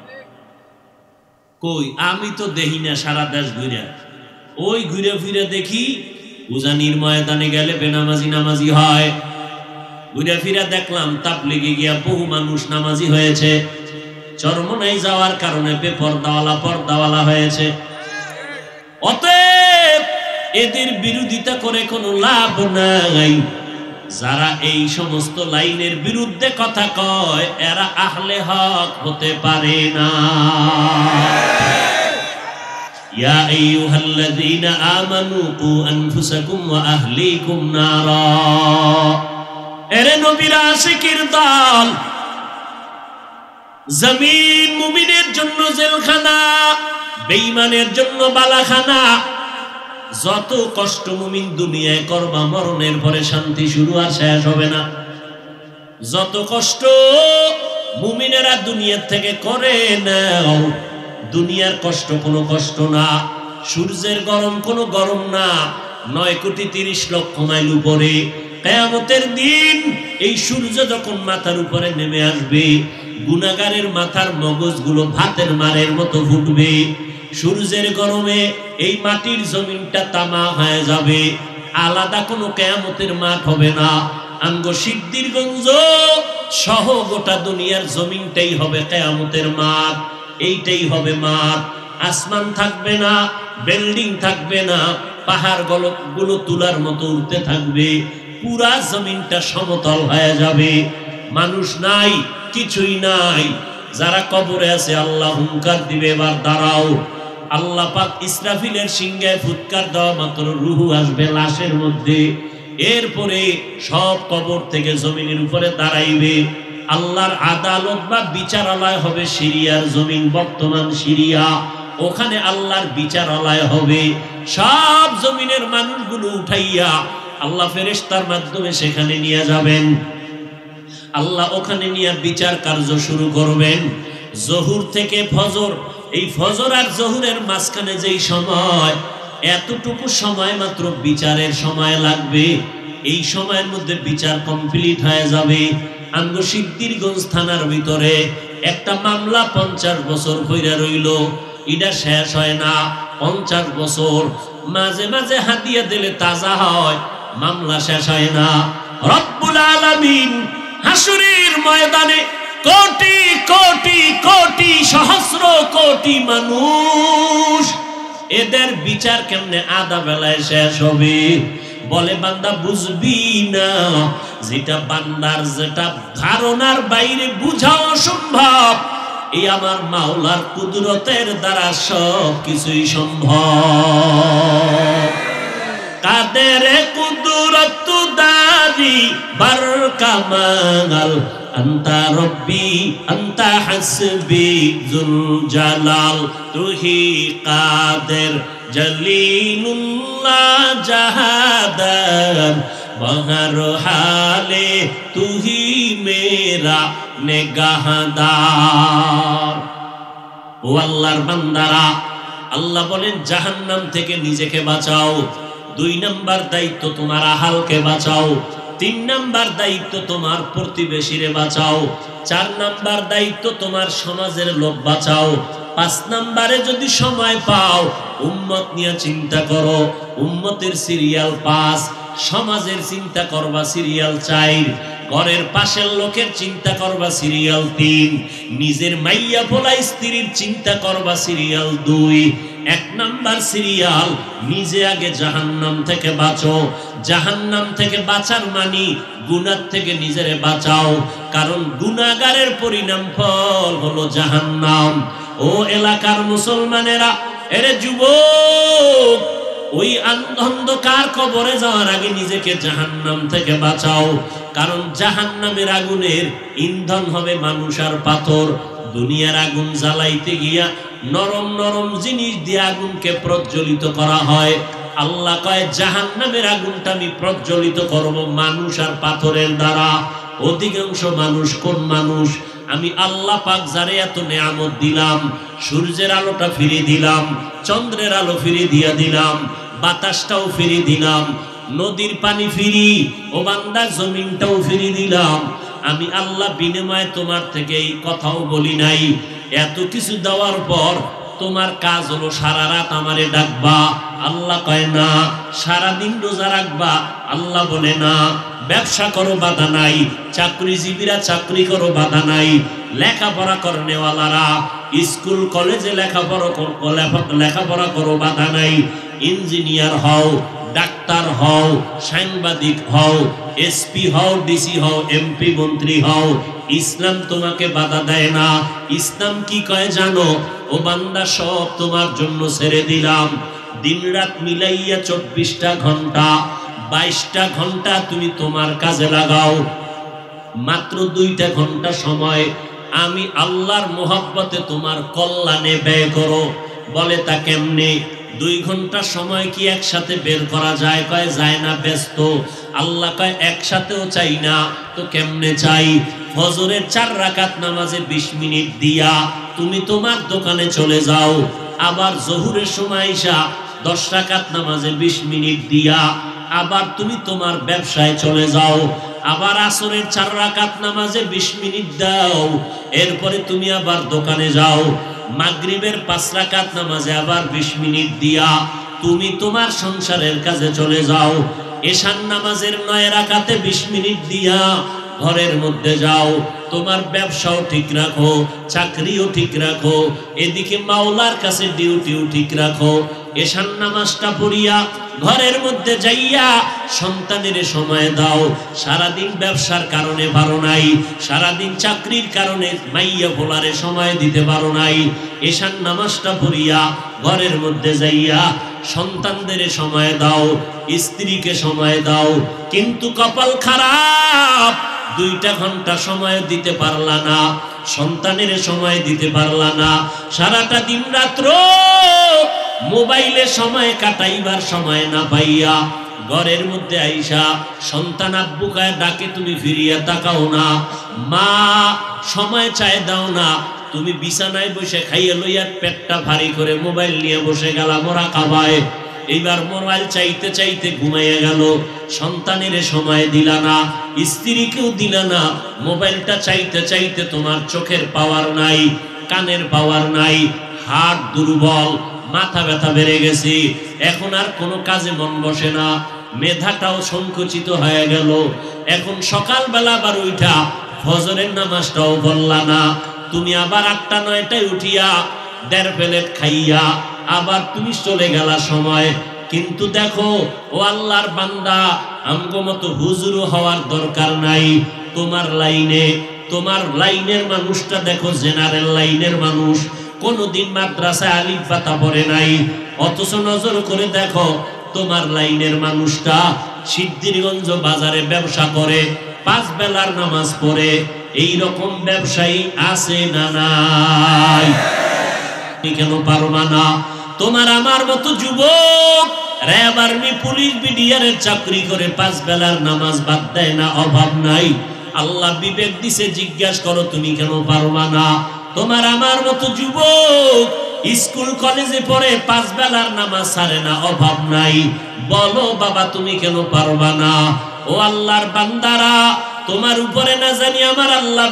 কই? আমি তো দেখি না, সারা দেশ ঘুরে, ওই ঘুরে ফিরে দেখি উজানির ময়দানে গেলে বেনামাজি নামাজি হয়, ঘুরে ফিরে দেখলাম তাবলীগে গিয়া বহু মানুষ নামাজি হয়েছে, চরমনাই যাওয়ার কারণে বেপর্দাওয়ালা পর্দাওয়ালা হয়েছে। অতএব এদের বিরোধিতা করে কোনো লাভ নাই। যারা এই সমস্ত লাইনের বিরুদ্ধে কথা কয়, এরা আহলে হক হতে পারে না। ইয়া আইয়ুহাল্লাযীনা আমানু কু আনফুসাকুম ওয়া আহলিকুম নারা। এরে নবীর আশিকির দল, জমিন মুমিনের জন্য জেলখানা, বেঈমানের জন্য বালাখানা। যত কষ্ট মুমিন দুনিয়ায় করবা, মরণের পরে শান্তি শুরু আর শেষ হবে না। যত কষ্ট মুমিনেরা দুনিয়ার থেকে করে নাও, দুনিয়ার কষ্ট কোনো কষ্ট না, সূর্যের গরম কোনো গরম না। নয় কোটি তিরিশ লক্ষ মাইল উপরে কিয়ামতের দিন এই সূর্য যখন মাথার উপরে নেমে আসবে, গুনাহগারের মাথার মগজগুলো ভাতের মারের মতো ফুটবে। সূর্যের গরমে এই মাটির জমিনটা তামা হয়ে যাবে, আলাদা কোনো কিয়ামতের মাঠ হবে না। আঙ্গ সিদ্ধিরগঞ্জ সহ গোটা দুনিয়ার জমিনটাই হবে কিয়ামতের মাঠ। এইটাই হবে মাঠ। আসমান থাকবে না, বিল্ডিং থাকবে না, পাহাড় গুলো তুলার মতো উঠতে থাকবে, পুরা জমিনটা সমতল হয়ে যাবে। মানুষ নাই, কিছুই নাই। যারা কবরে আছে আল্লাহ হুঙ্কার দিবে, এবার দাঁড়াও। আল্লাহ পাক ইসরাফিলের সিংহায় ফুৎকার দেওয়া মাত্র রুহু আসবে লাশের মধ্যে। এরপরে সব কবর থেকে জমিনের উপরে দাঁড়াইবে। আল্লাহর আদালত বা বিচারালয় হবে সিরিয়ার জমিন, বর্তমান সিরিয়া। ওখানে আল্লাহর বিচারালয় হবে। সব জমিনের মানুষগুলো উঠাইয়া আল্লাহ ফেরেশতার মাধ্যমে সেখানে নিয়ে যাবেন। আল্লাহ ওখানে নিয়ে বিচার কার্য শুরু করবেন। জহুর থেকে ফজর, এই ফজর আর জহুরের মাঝখানে যেই সময়, এতটুকু সময় মাত্র বিচারের সময় লাগবে। এই সময়ের মধ্যে বিচার কমপ্লিট হয়ে যাবে। আঙ্গ সিদ্ধিরগঞ্জ থানার ভিতরে একটা মামলা পঞ্চাশ বছর কইরা রইল, এটা শেষ হয় না। পঞ্চাশ বছর মাঝে মাঝে হাতিয়া দিলে তাজা হয়, মামলা শেষ হয় না। রব্বুল আলামিন হাসরের ময়দানে কোটি কোটি কোটি সহস্র কোটি মানুষ, এদের বিচার কেমনে আধা বেলায় শেষ হবে? বলে বান্দা বুঝবি না, যেটা বান্দার যেটা ধারণার বাইরে বুঝা অসম্ভব, এই আমার মাওলার কুদরতের দ্বারা সব কিছুই সম্ভব। কাদের কুদরত দারি বার কামাল, আন্তা রব্বি আন্তা হাসবি জুল জালাল, তুহি কাদের জলিলুল্লাহ জাহাদার, বহর হালে তুহি মেরা নেগাহদার। ও আল্লাহর বান্দারা, আল্লাহ বলেন জাহান্নাম থেকে নিজেকে বাঁচাও। দুই নাম্বার দায়িত্ব তোমার আহালকে বাঁচাও। তিন নাম্বার দায়িত্ব তোমার প্রতিবেশীরে বাঁচাও। চার নাম্বার দায়িত্ব তোমার সমাজের লোক বাঁচাও। পাঁচ নাম্বারে যদি সময় পাও উম্মত নিয়ে চিন্তা করো, উম্মতের সিরিয়াল পাঁচ, সমাজের চিন্তা করবা সিরিয়াল চার, ঘরের পাশের লোকের চিন্তা করবা সিরিয়াল তিন, নিজের মাইয়া পোলা স্ত্রীর চিন্তা করবা সিরিয়াল দুই। এক নাম্বার সিরিয়াল, নিজে আগে জাহান্নাম থেকে বাঁচো। জাহান্নাম থেকে বাঁচার মানি গুনাহ থেকে নিজেরে বাঁচাও, কারণ গুনাহগারের পরিণাম ফল হলো জাহান্নাম। ও এলাকার মুসলমানেরা, এরে যুবক, ওই অন্ধকার কবরে যাওয়ার আগে নিজেকে জাহান্নাম থেকে বাঁচাও, কারণ জাহান্নামের আগুনের ইন্ধন হবে মানুষ আর পাথর। দুনিয়ার আগুন জ্বালাইতে গিয়া নরম নরম জিনিস দিয়ে আগুনকে প্রজ্বলিত করা হয়। আল্লাহ কয় জাহান্নামের আগুনটা আমি প্রজ্বলিত করব মানুষ আর পাথরের দ্বারা। অধিকাংশ মানুষ কোন মানুষ? আমি আল্লাহ পাক যারে এত নেয়ামত দিলাম, সূর্যের আলোটা ফিরে দিলাম, চন্দ্রের আলো ফিরে দিয়া দিলাম, বাতাসটাও ফিরে দিলাম, নদীর পানি ফিরি, ও বান্দা জমিনটাও ফিরে দিলাম। আমি আল্লাহ বিনিময়ে তোমার থেকে এই কথাও বলি নাই। এত কিছু দেওয়ার পর তোমার কাজ হলো সারা রাত আমারে ডাকবা। আল্লাহ কয় না। সারাদিন রোজা রাখবা। আল্লাহ বলে না। ব্যবসা করো, বাধা নাই। চাকরিজীবীরা চাকরি করো, বাধা নাই। লেখাপড়া করনেওয়ালারা স্কুল কলেজে লেখাপড়া লেখাপড়া করো, বাধা নাই। ইঞ্জিনিয়ার হও, ডাক্তার হও, সাংবাদিক হও, এসপি হও, ডিসি হও, এমপি মন্ত্রী হও, ইসলাম তোমাকে বাধা দেয় না। ইসলাম কি কয় জানো? ও বান্দা, সব তোমার জন্য ছেড়ে দিলাম। দিন রাত মিলাইয়া চব্বিশটা ঘন্টা, বাইশটা ঘন্টা তুমি তোমার কাজে লাগাও। মাত্র দুইটা ঘন্টা সময় আমি আল্লাহর মোহাব্বতে তোমার কল্যাণে ব্যয় করো। বলে তা কেমনে? দুই ঘন্টা সময় কি একসাথে বের করা যায়? কয় যায় না, ব্যস্ত। আল্লাহ কয় একসাথেও চাই না, তো কেমনে চাই? ফজরের চার রাকাত নামাজে বিশ মিনিট দিয়া তুমি তোমার দোকানে চলে যাও। আবার জহুরের সময় এসা দশ রাকাত নামাজে বিশ মিনিট দিয়া আবার তুমি তোমার ব্যবসায় চলে যাও। আবার আসরের চার রাকাত নামাজে বিশ মিনিট দাও, এরপরে তুমি আবার দোকানে যাও, মাগরিবের পাঁচ রাকাত নামাজে আবার বিশ মিনিট দিয়া তুমি তোমার সংসারের কাজে চলে যাও, এশার নামাজের নয় রাকাতে বিশ মিনিট দিয়া ঘরের মধ্যে যাও, তোমার ব্যবসাও ঠিক রাখো, চাকরিও ঠিক রাখো, এদিকে মাওলার কাছে ডিউটিও ঠিক রাখো। এশার নামাজটা পড়িয়া ঘরের মধ্যে যাইয়া সন্তানের সময় দাও। সারাদিন ব্যবসার কারণে পারো নাই, সারাদিন চাকরির কারণে মাইয়া ভোলারে সময় দিতে পারো নাই, এশার নামাজটা পড়িয়া ঘরের মধ্যে যাইয়া সন্তানদের সময় দাও, স্ত্রীকে সময় দাও। কিন্তু কপাল খারাপ, দুইটা ঘন্টা সময় দিতে পারলা না, সন্তানের সময় দিতে পারলা না, সারাটা দিন রাত্র মোবাইলে সময় কাটাইবার সময় না পাইয়া ঘরের মধ্যে আইসা সন্তান আব্বু কায় ডাকে, তুমি ফিরিয়া তাকাও না, মা সময় চায় দাও না, তুমি বিছানায় বসে খাইয়ে লইয়া পেটটা ভারী করে মোবাইল নিয়ে বসে গেলা মোরা কাবায়। এইবার মোবাইল চাইতে চাইতে ঘুমাইয়া গেল, সন্তানের সময় দিলা না, স্ত্রীকেও দিলা না, মোবাইলটা চাইতে চাইতে তোমার চোখের পাওয়ার নাই, কানের পাওয়ার নাই, হাত দুর্বল, মাথা ব্যথা বেড়ে গেছে, এখন আর কোনো কাজে মন বসে না, মেধাটাও সংকুচিত হয়ে গেল। এখন সকালবেলা আবার উঠা ফজরের নামাজটাও বললা না, তুমি আবার আটটা নয়টায় উঠিয়া দেড় প্লেট খাইয়া আবার তুমি চলে গেলা সময়। কিন্তু দেখো ও আল্লাহর বান্দা, আমগো মতো হুজুর হওয়ার দরকার নাই, তোমার লাইনে, তোমার লাইনের মানুষটা দেখো জেনারেল লাইনের মানুষ, কোনদিন মাদ্রাসায় আলিফ পাতা পড়ে নাই, অথচ নজর করে দেখো তোমার লাইনের মানুষটা সিদ্ধিরগঞ্জ বাজারে ব্যবসা করে, পাঁচ বেলার নামাজ পড়ে। এই রকম ব্যবসায়ী আছে না নাই? কেন পারবা না? তোমার আমার মতো যুবক র্যাব আর্মি পুলিশ বিডিআরের চাকরি করে পাঁচ বেলার নামাজ বাদ দেয় না, অভাব নাই। আল্লাহ বিবেক দিছে, জিজ্ঞাসা করো তুমি কেন পারবা না? তোমার আমার মতো যুবক স্কুল কলেজে পড়ে পাঁচ বেলার নামাজ ছাড়ে না, অভাব নাই। বলো বাবা তুমি কেন পারবা না? ও আল্লাহর বান্দারা, তোমার উপরে না জানি আমার আল্লাহ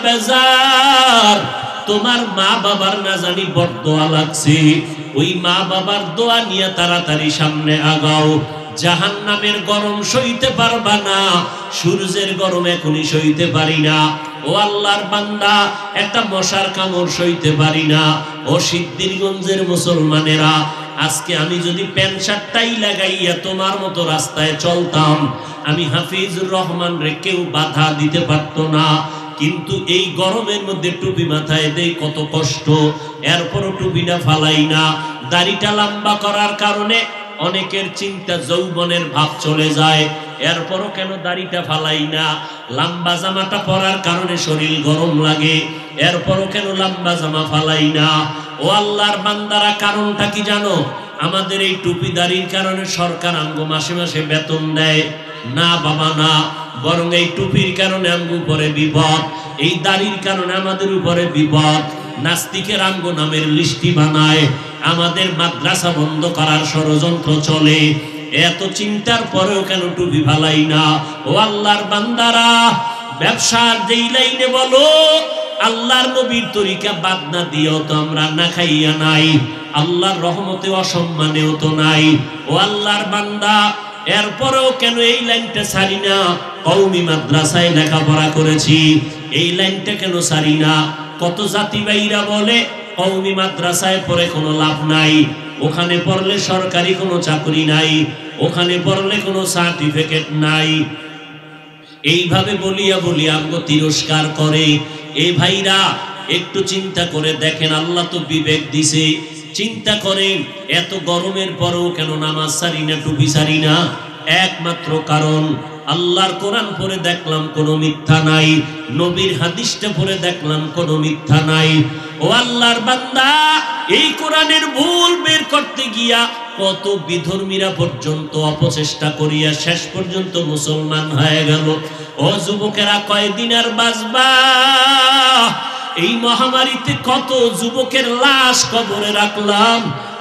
বেজার, তোমার মা বাবার না জানি বড় দোয়া লাগছে, ওই মা বাবার দোয়া নিয়ে তাড়াতাড়ি সামনে আগাও। জাহান্নামের গরম সইতে পারবা না, সূর্যের গরম এখনই সইতে পারি না। ও আল্লাহর বান্দা, একটা মশার কামড় সইতে পারি না। ও সিদ্ধিরগঞ্জের মুসলমানেরা, আজকে আমি যদি প্যান্ট শার্টটাই লাগাইয়া তোমার মতো রাস্তায় চলতাম, আমি হাফিজুর রহমান রে কেউ বাধা দিতে পারত না। কিন্তু এই গরমের মধ্যে টুপি মাথায় দেই, কত কষ্ট, এরপরও টুপিটা ফালাই না। দাড়িটা লম্বা করার কারণে অনেকের চিন্তা যৌবনের ভাব চলে যায়, এরপরও কেন দাড়িটা ফালাই না। লম্বা জামাটা পরার কারণে শরীর গরম লাগে, এরপরও কেন লম্বা জামা ফালাই না। ও আল্লাহর বান্দারা, কারণটা কি জানো? আমাদের এই টুপি দাড়ির কারণে সরকার আমগো মাসে মাসে বেতন দেয় না বাবা, না, বরং এই টুপির কারণে আমগো উপরে বিপদ, এই দাড়ির কারণে আমাদের উপরে বিপদ। নাস্তিকের আমগো নামের লিস্টি বানায়, আমাদের মাদ্রাসা বন্ধ করার ষড়যন্ত্র চলে। এত চিন্তার পরেও কেন টুপি ফালাই না? ও আল্লাহর বান্দারা, ব্যবসার যেই লাইনে বলো, আল্লাহর নবীর তরিকা বাদ না দিয়েও তো আমরা না খাইয়া নাই, আল্লাহর রহমতে অসম্মানেও তো নাই। ও আল্লাহর বান্দা, এরপরেও কেন এই লাইনটা ছাড়ি না? কওমি মাদ্রাসায় লেখাপড়া করেছি, এই লাইনটা কেন ছাড়ি না? কত জাতি ভাইরা বলে কওমি মাদ্রাসায় পড়ে কোনো লাভ নাই, ওখানে পড়লে সরকারি কোনো চাকরি নাই, ওখানে পড়লে কোনো সার্টিফিকেট নাই। এইভাবে বলিয়া বলিয়া আমগো তিরস্কার করে। এই ভাইরা একটু চিন্তা করে দেখেন, আল্লাহ তো বিবেক দিছে, চিন্তা করেন এত গরমের পরেও কেন নামাজ ছাড়ি না, টুপি ছাড়ি না? একমাত্র কারণ, আল্লাহর কোরআন পড়ে দেখলাম কোনো মিথ্যা নাই, নবীর হাদিসটা পড়ে দেখলাম কোনো মিথ্যা নাই। ও আল্লাহর বান্দা, এই কোরআনের ভুল বের করতে গিয়া কত বিধর্মীরা পর্যন্ত অপচেষ্টা করিয়া শেষ পর্যন্ত মুসলমান হয়ে গেল। ও যুবকেরা, কয়দিন আর বাঁচবা? এই মহামারীতে কত যুবকের লাশ কবরে রাখলাম,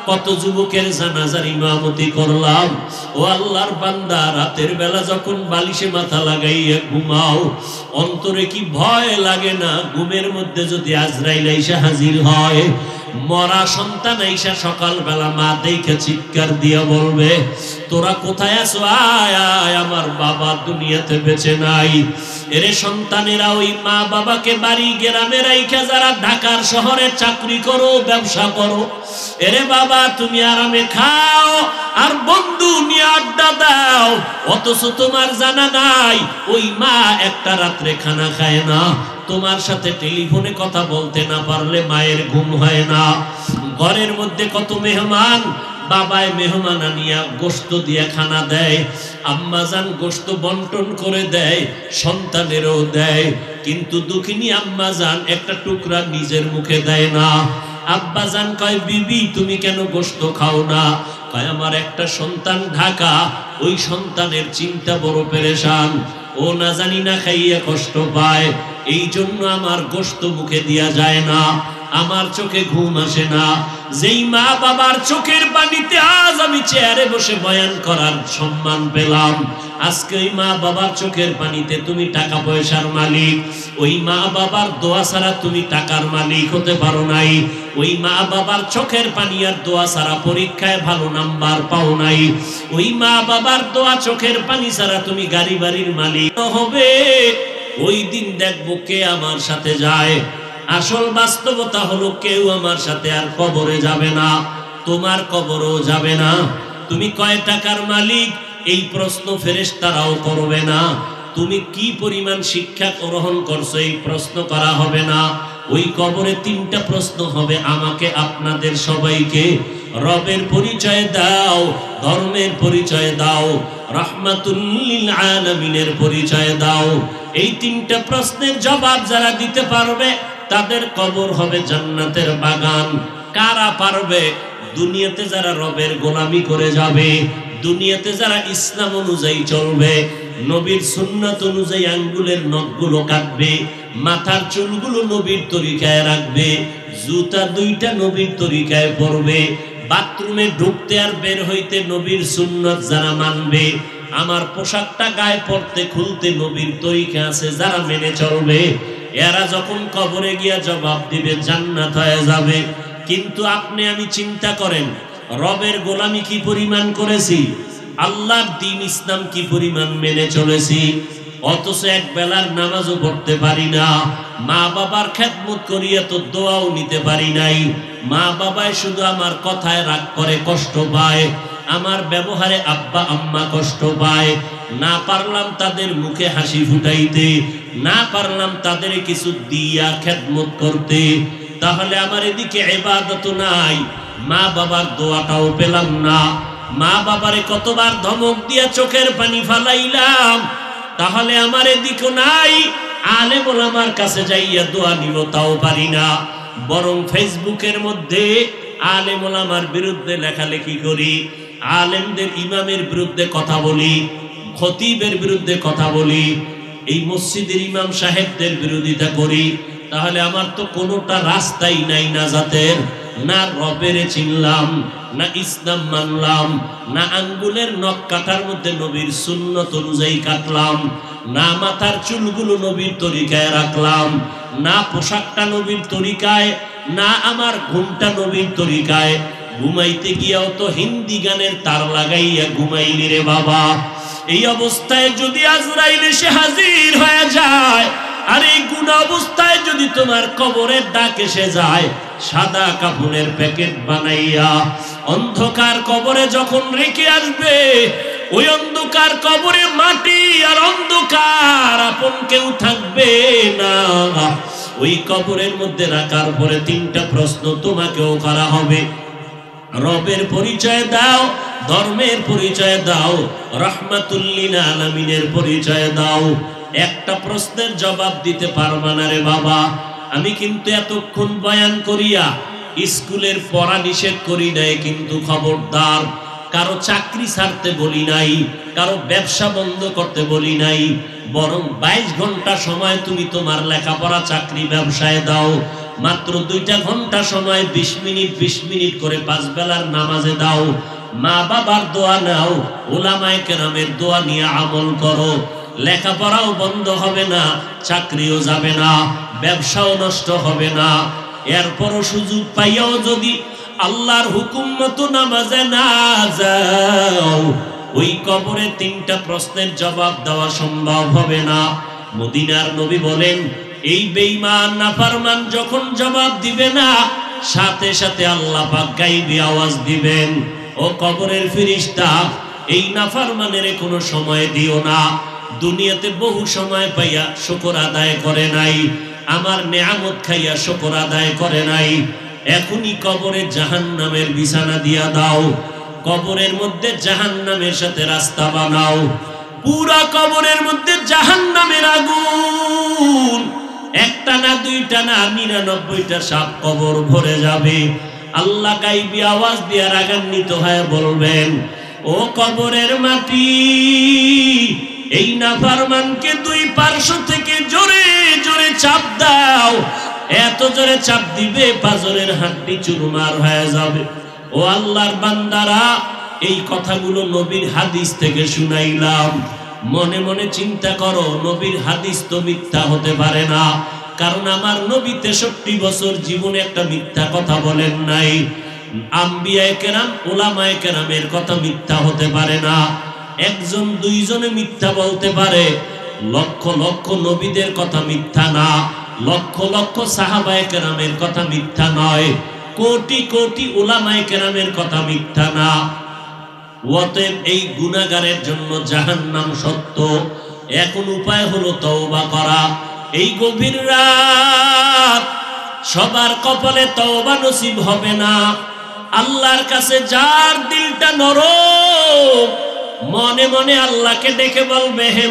কত যুবকের জানাজার ইমামতি করলাম। ও আল্লাহর বান্দা, রাতের বেলা যখন বালিশে মাথা লাগাইয়া ঘুমাও, অন্তরে কি ভয় লাগে না? ঘুমের মধ্যে যদি আজরাইল আইসা হাজির হয়, মরা সন্তান আইসা সকালবেলা মা দেখে চিৎকার দিয়া বলবে, তোরা কোথায় আছো? আয় আয়, আমার বাবা দুনিয়াতে বেঁচে নাই। এরে সন্তানেরা, ওই মা বাবাকে বাড়ি গ্রামে রাইখা যারা ঢাকার শহরে চাকরি করো, ব্যবসা করো, এরে বাবা তুমি আরামে খাও আর বন্ধু নিয়ে আড্ডা দাও, অথচ তোমার জানা নাই ওই মা একটা রাত্রে খানা খায় না। তোমার সাথে টেলিফোনে কথা বলতে না পারলে মায়ের ঘুম হয় না। ঘরের মধ্যে কত মেহমান, বাবায় মেহমান আনিয়া গোশত দিয়ে খানা দেয়, আম্মাজান গোশত বন্টন করে দেয়, সন্তানেরও দেয়, কিন্তু দুঃখিনী আম্মাজান একটা টুকরা নিজের মুখে দেয় না। আব্বাজান কয়, বিবি তুমি কেন গোশত খাও না? কয়, আমার একটা সন্তান ঢাকা, ওই সন্তানের চিন্তা বড় পেরেশান, ও না জানি না খাইয়া কষ্ট পায়, এই জন্য আমার গোশত মুখে দিয়া যায় না, আমার চোখে ঘুম আসে না। যেই মা বাবার চোখের পানিতে আজ আমি চেয়ারে বসে বয়ান করার সম্মান পেলাম, আজকে ওই মা বাবার চোখের পানিতে তুমি টাকা পয়সার মালিক। ওই মা বাবার দোয়া ছাড়া তুমি টাকার মালিক হতে পারো নাই। ওই মা বাবার চোখের পানি আর দোয়া ছাড়া পরীক্ষায় ভালো নাম্বার পাও নাই। ওই মা বাবার দোয়া চোখের পানি ছাড়া তুমি গাড়ি বাড়ির মালিক হবে। ওই দিন দেখবো কে আমার সাথে যায়। আসল বাস্তবতা হলো কেউ আমার সাথে আর কবরে যাবে না, তোমার কবরও যাবে না। তুমি কয় টাকার মালিক এই প্রশ্ন ফেরেশতারাও করবে না। তুমি কি পরিমাণ শিক্ষা গ্রহণ করছো এই প্রশ্ন করা হবে না। ওই কবরে তিনটা প্রশ্ন হবে আমাকে, আপনাদের সবাইকে। রবের পরিচয় দাও, ধর্মের পরিচয় দাও, রাহমাতুল লিল আলামিনের পরিচয় দাও। এই তিনটা প্রশ্নের জবাব যারা দিতে পারবে তাদের কবর হবে জান্নাতের বাগান। কারা পারবে? দুনিয়াতে যারা রবের গোলামি করে যাবে, দুনিয়াতে যারা ইসলাম অনুযায়ী চলবে, নবীর সুন্নাত অনুযায়ী আঙ্গুলের নখগুলো কাটবে, মাথার চুলগুলো নবীর তরিকায় রাখবে, জুতা দুইটা নবীর তরিকায় পরবে, বাথরুমে ঢুকতে আর বের হইতে নবীর সুন্নাত যারা মানবে, আমার পোশাকটা গায়ে পড়তে খুলতে নবীর তরিকা আছে যারা মেনে চলবে, এরা যখন কবরে গিয়া জবাব দিবে জান্নাত হয়ে যাবে। কিন্তু আপনি আমি চিন্তা করেন, রবের গোলামি কি পরিমাণ করেছি, আল্লাহর দ্বীন ইসলাম কি পরিমাণ মেনে চলেছি, অথচ এক বেলার নামাজও পড়তে পারি না। মা বাবার খেদমত করিয়া তো দোয়াও নিতে পারি নাই। মা বাবায় শুধু আমার কথায় রাগ করে, কষ্ট পায়, আমার ব্যবহারে আব্বা আম্মা কষ্ট পায়। না পারলাম তাদের মুখে হাসি ফুটাইতে, না পারলাম তাদের কিছু দিয়া খেদমত করতে, তাহলে আমার এদিকে ইবাদত নাই, মা বাবার দোয়াটাও পেলাম না। মা বাবারে কতবার ধমক দিয়া চোখের পানি ফালাইলাম, তাহলে আমার এদিকে নাই। আলেম ওলামার কাছে যাইয়া দোয়া নিব তাও পারি না, বরং ফেসবুকের মধ্যে আলেম ওলামার বিরুদ্ধে লেখালেখি করি, আলেমদের ইমামের বিরুদ্ধে কথা বলি, খতিবের বিরুদ্ধে কথা বলি, এই মসজিদের ইমাম সাহেবদের বিরোধিতা করি। তাহলে আমার তো কোনোটা রাস্তাই নাই নাজাতের। না রবের চিনলাম, না ইসলাম মানলাম, না আঙ্গুলের নখ কাটার মধ্যে নবীর সুন্নত অনুযায়ী কাটলাম, না মাথার চুলগুলো নবীর তরিকায় রাখলাম, না পোশাকটা নবীর তরিকায়, না আমার ঘুমটা নবীর তরিকায়। ঘুমাইতে গিয়াও তো হিন্দি গানের তার লাগাইয়া ঘুমাইলি রে বাবা। এই অবস্থায় যদি আজরাইল এসে হাজির হয়ে যায়, আর এই গুনাহ অবস্থায় যদি তোমার কবরের ডাক এসে যায়, সাদা কাপড়ের প্যাকেট বানাইয়া অন্ধকার কবরে যখন রেখে আসবে, ওই অন্ধকার কবরে মাটি আর অন্ধকার, আপন কেউ থাকবে না। ওই কবরের মধ্যে রাখার পরে তিনটা প্রশ্ন তোমাকেও করা হবে। রবের পরিচয় দাও, ধর্মের পরিচয় দাও, রাহমাতুল লিল আলামিনের পরিচয় দাও। একটা প্রশ্নের জবাব দিতে পারবা না রে বাবা। আমি কিন্তু এতক্ষণ বয়ান করিয়া স্কুলের পড়া নিষেধ করি নাই, কিন্তু খবরদার কারো চাকরি ছাড়তে বলি নাই, কারো ব্যবসা বন্ধ করতে বলি নাই, বরং বাইশ ঘন্টা সময় তুমি তোমার লেখাপড়া চাকরি ব্যবসায় দাও। মাত্র দুইটা ঘন্টা সময় বিশ মিনিট বিশ মিনিট করে পাঁচ বেলার নামাজে দাও, মা বাবার দোয়া নাও, উলামায়ে কেরামের দোয়া নিয়ে আমল করো। লেখাপড়াও বন্ধ হবে না, চাকরিও যাবে না, ব্যবসাও নষ্ট হবে না। এরপরও সুযোগ পাইয়াও যদি আল্লাহর হুকুম মতো নামাজে না যাও, ওই কবরে তিনটা প্রশ্নের জবাব দেওয়া সম্ভব হবে না। মদিনার নবী বলেন, এই বেঈমান নাফরমান যখন জবাব দিবে না, সাথে সাথে আল্লাহ পাক গায়বী আওয়াজ দিবেন, ও কবরের ফেরেশতা, এই নাফরমানের কোনো সময় দিও না। দুনিয়াতে বহু সময় পাইয়া শুকর আদায় করে নাই, আমার নেয়ামত খাইয়া শুকর আদায় করে নাই, এখনই কবরে জাহান্নামের বিছানা দিয়া দাও, কবরের মধ্যে জাহান্নামের সাথে রাস্তা বানাও। পুরা কবরের মধ্যে জাহান্নামের আগুন, একটা না দুইটা না নিরানব্বইটা সাপ কবর ভরে যাবে। আল্লাহ গায়বী আওয়াজ দিয়ে রাগান্বিত হয়ে বলবেন, ও কবরের মাটি, এই নাফরমানকে দুই পার্শ্ব থেকে জোরে জোরে চাপ দাও। এত জোরে চাপ দিবে পাজরের হাড্ডি চুরমার হয়ে যাবে। ও আল্লাহর বান্দারা, এই কথাগুলো নবীর হাদিস থেকে শুনাইলাম। মনে মনে চিন্তা করো, নবীর হাদিস তো মিথ্যা হতে পারে না, কারণ আমার নবী তেষট্টি বছর জীবনে একটা মিথ্যা কথা বলেন নাই। আম্বিয়ায়ে কেরাম, উলামায়ে কেরামের কথা মিথ্যা হতে পারে না। একজন দুইজনে মিথ্যা বলতে পারে, লক্ষ লক্ষ নবীদের কথা মিথ্যা না, লক্ষ লক্ষ সাহাবায়ে কেরামের কথা মিথ্যা নয়, কোটি কোটি উলামায়ে কেরামের কথা মিথ্যা না। অতএব এই গুনাহগারের জন্য জাহান্নাম সত্য। এখন উপায় হলো তওবা করা। এই গভীর রাত সবার কপালে তওবা নসিব হবে না। আল্লাহর কাছে যার দিলটা নরম, মনে মনে আল্লাহকে ডেকে বলবে, হে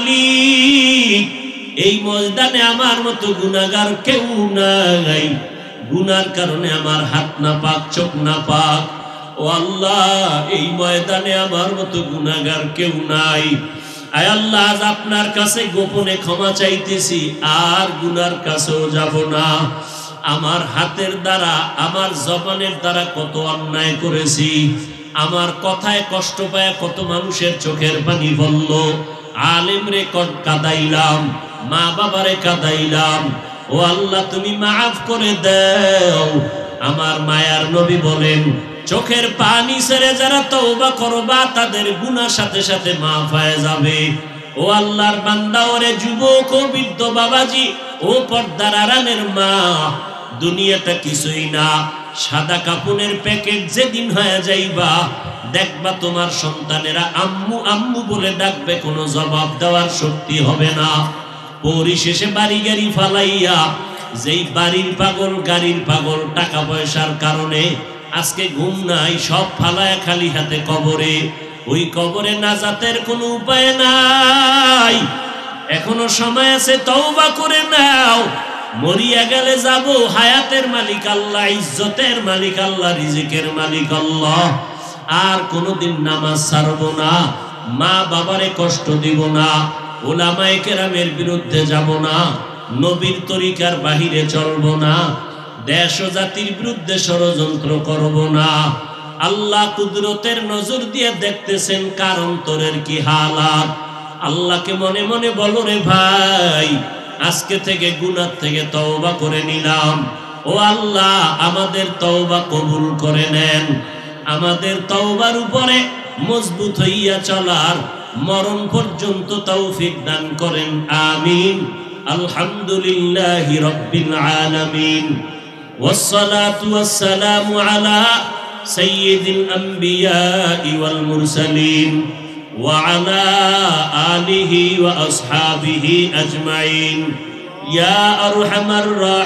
মালিক, এই ময়দানে আমার মতো গুনাহগার কেউ নাই, গুনার কারণে আমার হাত না পাক, চোখ না পাক। ও আল্লাহ, এই ময়দানে আমার মতো গুনাহগার কেউ নাই। আয় আল্লাহ, আজ আপনার কাছে গোপনে ক্ষমা চাইতেছি, আর গুনার কাছেও যাব না। আমার হাতের দ্বারা, আমার জবানের দ্বারা কত অন্যায় করেছি, আমার কথায় কষ্ট পায় কত মানুষের চোখের পানি পড়ল, আলেম রে কাদাইলাম, মা বাবারে কাদাইলাম। ও আল্লাহ, তুমি মাফ করে দাও। আমার মায়ার নবী বলেন, চোখের পানি ছেড়ে যারা তওবা করবা, তাদের গুনাহ সাথে সাথে মাফ হয়ে যাবে। ও আল্লাহর বান্দা, ওরে যুবক ও বৃদ্ধ বাবাজি, ও পর্দার আড়ালের মা, দুনিয়াটা কিছুই না, সাদা কাপড়ের প্যাকেট। যেদিন হয়ে যাইবা, দেখবা তোমার সন্তানেরা আম্মু আম্মু বলে ডাকবে, কোনো জবাব দেওয়ার শক্তি হবে না। পরিশেষে বাড়ি গাড়ি ফালাইয়া, যেই বাড়ির পাগল, গাড়ির পাগল, টাকা পয়সার কারণে আজকে ঘুম নাই, সব ফালায় খালি হাতে কবরে। ওই কবরে নাজাতের কোনো উপায় নাই। এখনো সময় আছে, তওবা করে নাও। মরিয়া গেলে যাব, হায়াতের মালিক আল্লাহ, ইজ্জতের মালিক আল্লাহ, রিজিকের মালিক আল্লাহ। আর কোনোদিন নামাজ ছাড়বো না, মা বাবারে কষ্ট দিব না, উলামায়ে কেরামের বিরুদ্ধে যাব না, নবীর তরিকার বাহিরে চলবো না, দেশ ও জাতির বিরুদ্ধে ষড়যন্ত্র করব না। আল্লাহ কুদরতের নজর দিয়ে দেখতেছেন কার অন্তরের কি হালাত। আল্লাহকে মনে মনে বলো, রে ভাই, আজকে থেকে গুনাহ থেকে তওবা করে নিলাম। ও আল্লাহ, আমাদের তওবা কবুল করে নেন। আমাদের তওবার উপরে মজবুত হইয়া চলার মরণ পর্যন্ত তৌফিক দান করেন, আমিন। আলহামদুলিল্লাহি রাব্বিল আলামিন, ওয়াসসালাতু ওয়াসসালামু আলা সাইয়্যিদিল আমবিয়াই ওয়াল মুরসালিন ওয়া আলা আলিহি ওয়া আসহাবিহি আজমাইন। ইয়া আরহামার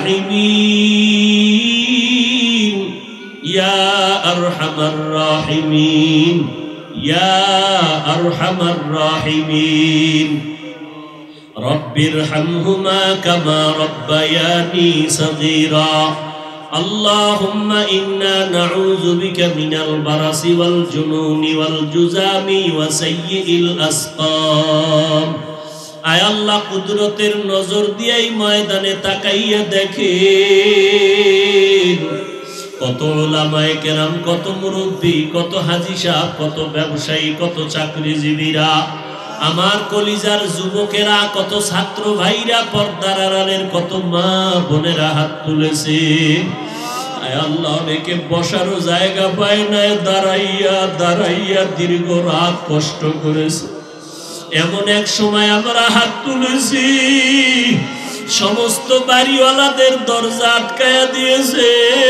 রাহিমিন, ইয়া আরহামার রাহিমিন, ইয়া আরহামার রাহিমিন। রব্বিরহামহুমা কামা রব্বায়ানি সগীরা। আল্লাহুম্মা ইন্না নাউযু বিকা মিনাল বারাসি ওয়াল জুনুনি ওয়াল জুজামি ওয়া সাইয়্যিল আসকাম। আয় আল্লাহ কুদরতের নজর দিয়ে এই ময়দানে তাকাইয়া দেখেন কত উলামায়ে কেরাম, কত মুরব্বী, কত হাজী সাহেব, কত ব্যবসায়ী, কত চাকরিজীবীরা, আমার কলিজার যুবকেরা, কত ছাত্র ভাইরা, পর্দার আড়ালের কত মা বোনেরা হাত তুলেছে। আয় আল্লাহ অনেকে বসারও জায়গা পায় না, দাঁড়াইয়া দাঁড়াইয়া দীর্ঘ রাত কষ্ট করেছে। এমন এক সময় আমরা হাত তুলেছি, সমস্ত বাড়িওয়ালাদের দরজা আটকায়া দিয়েছে।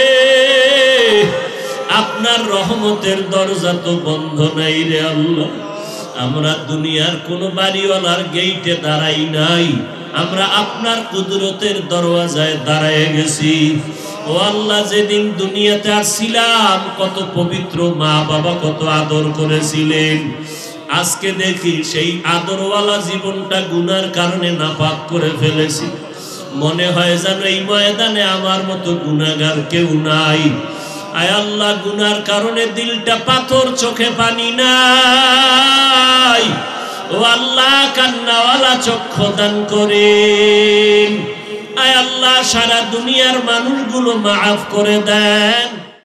আপনার রহমতের দরজা তো বন্ধ নাই রে আল্লাহ। আমরা দুনিয়ার কোন বাড়িওয়ালার গেইটে দাঁড়াই নাই, আমরা আপনার কুদরতের দরওয়াজায় দাঁড়ায় গেছি। ও আল্লাহ, যেদিন দুনিয়াতে আসছিলাম কত পবিত্র মা বাবা কত আদর করেছিলেন, আজকে দেখি সেই আদরওয়ালা জীবনটা গুনার কারণে নাপাক করে ফেলেছি। মনে হয় যেন এই ময়দানে আমার মতো গুনাহগার কেউ নাই। আয় আল্লাহ, গুনার কারণে দিলটা পাথর, চোখে পানি নাই। ও আল্লাহ, কান্নাওয়ালা চক্ষু দান করেন। আয় আল্লাহ, সারা দুনিয়ার মানুষগুলো মাফ করে দেন।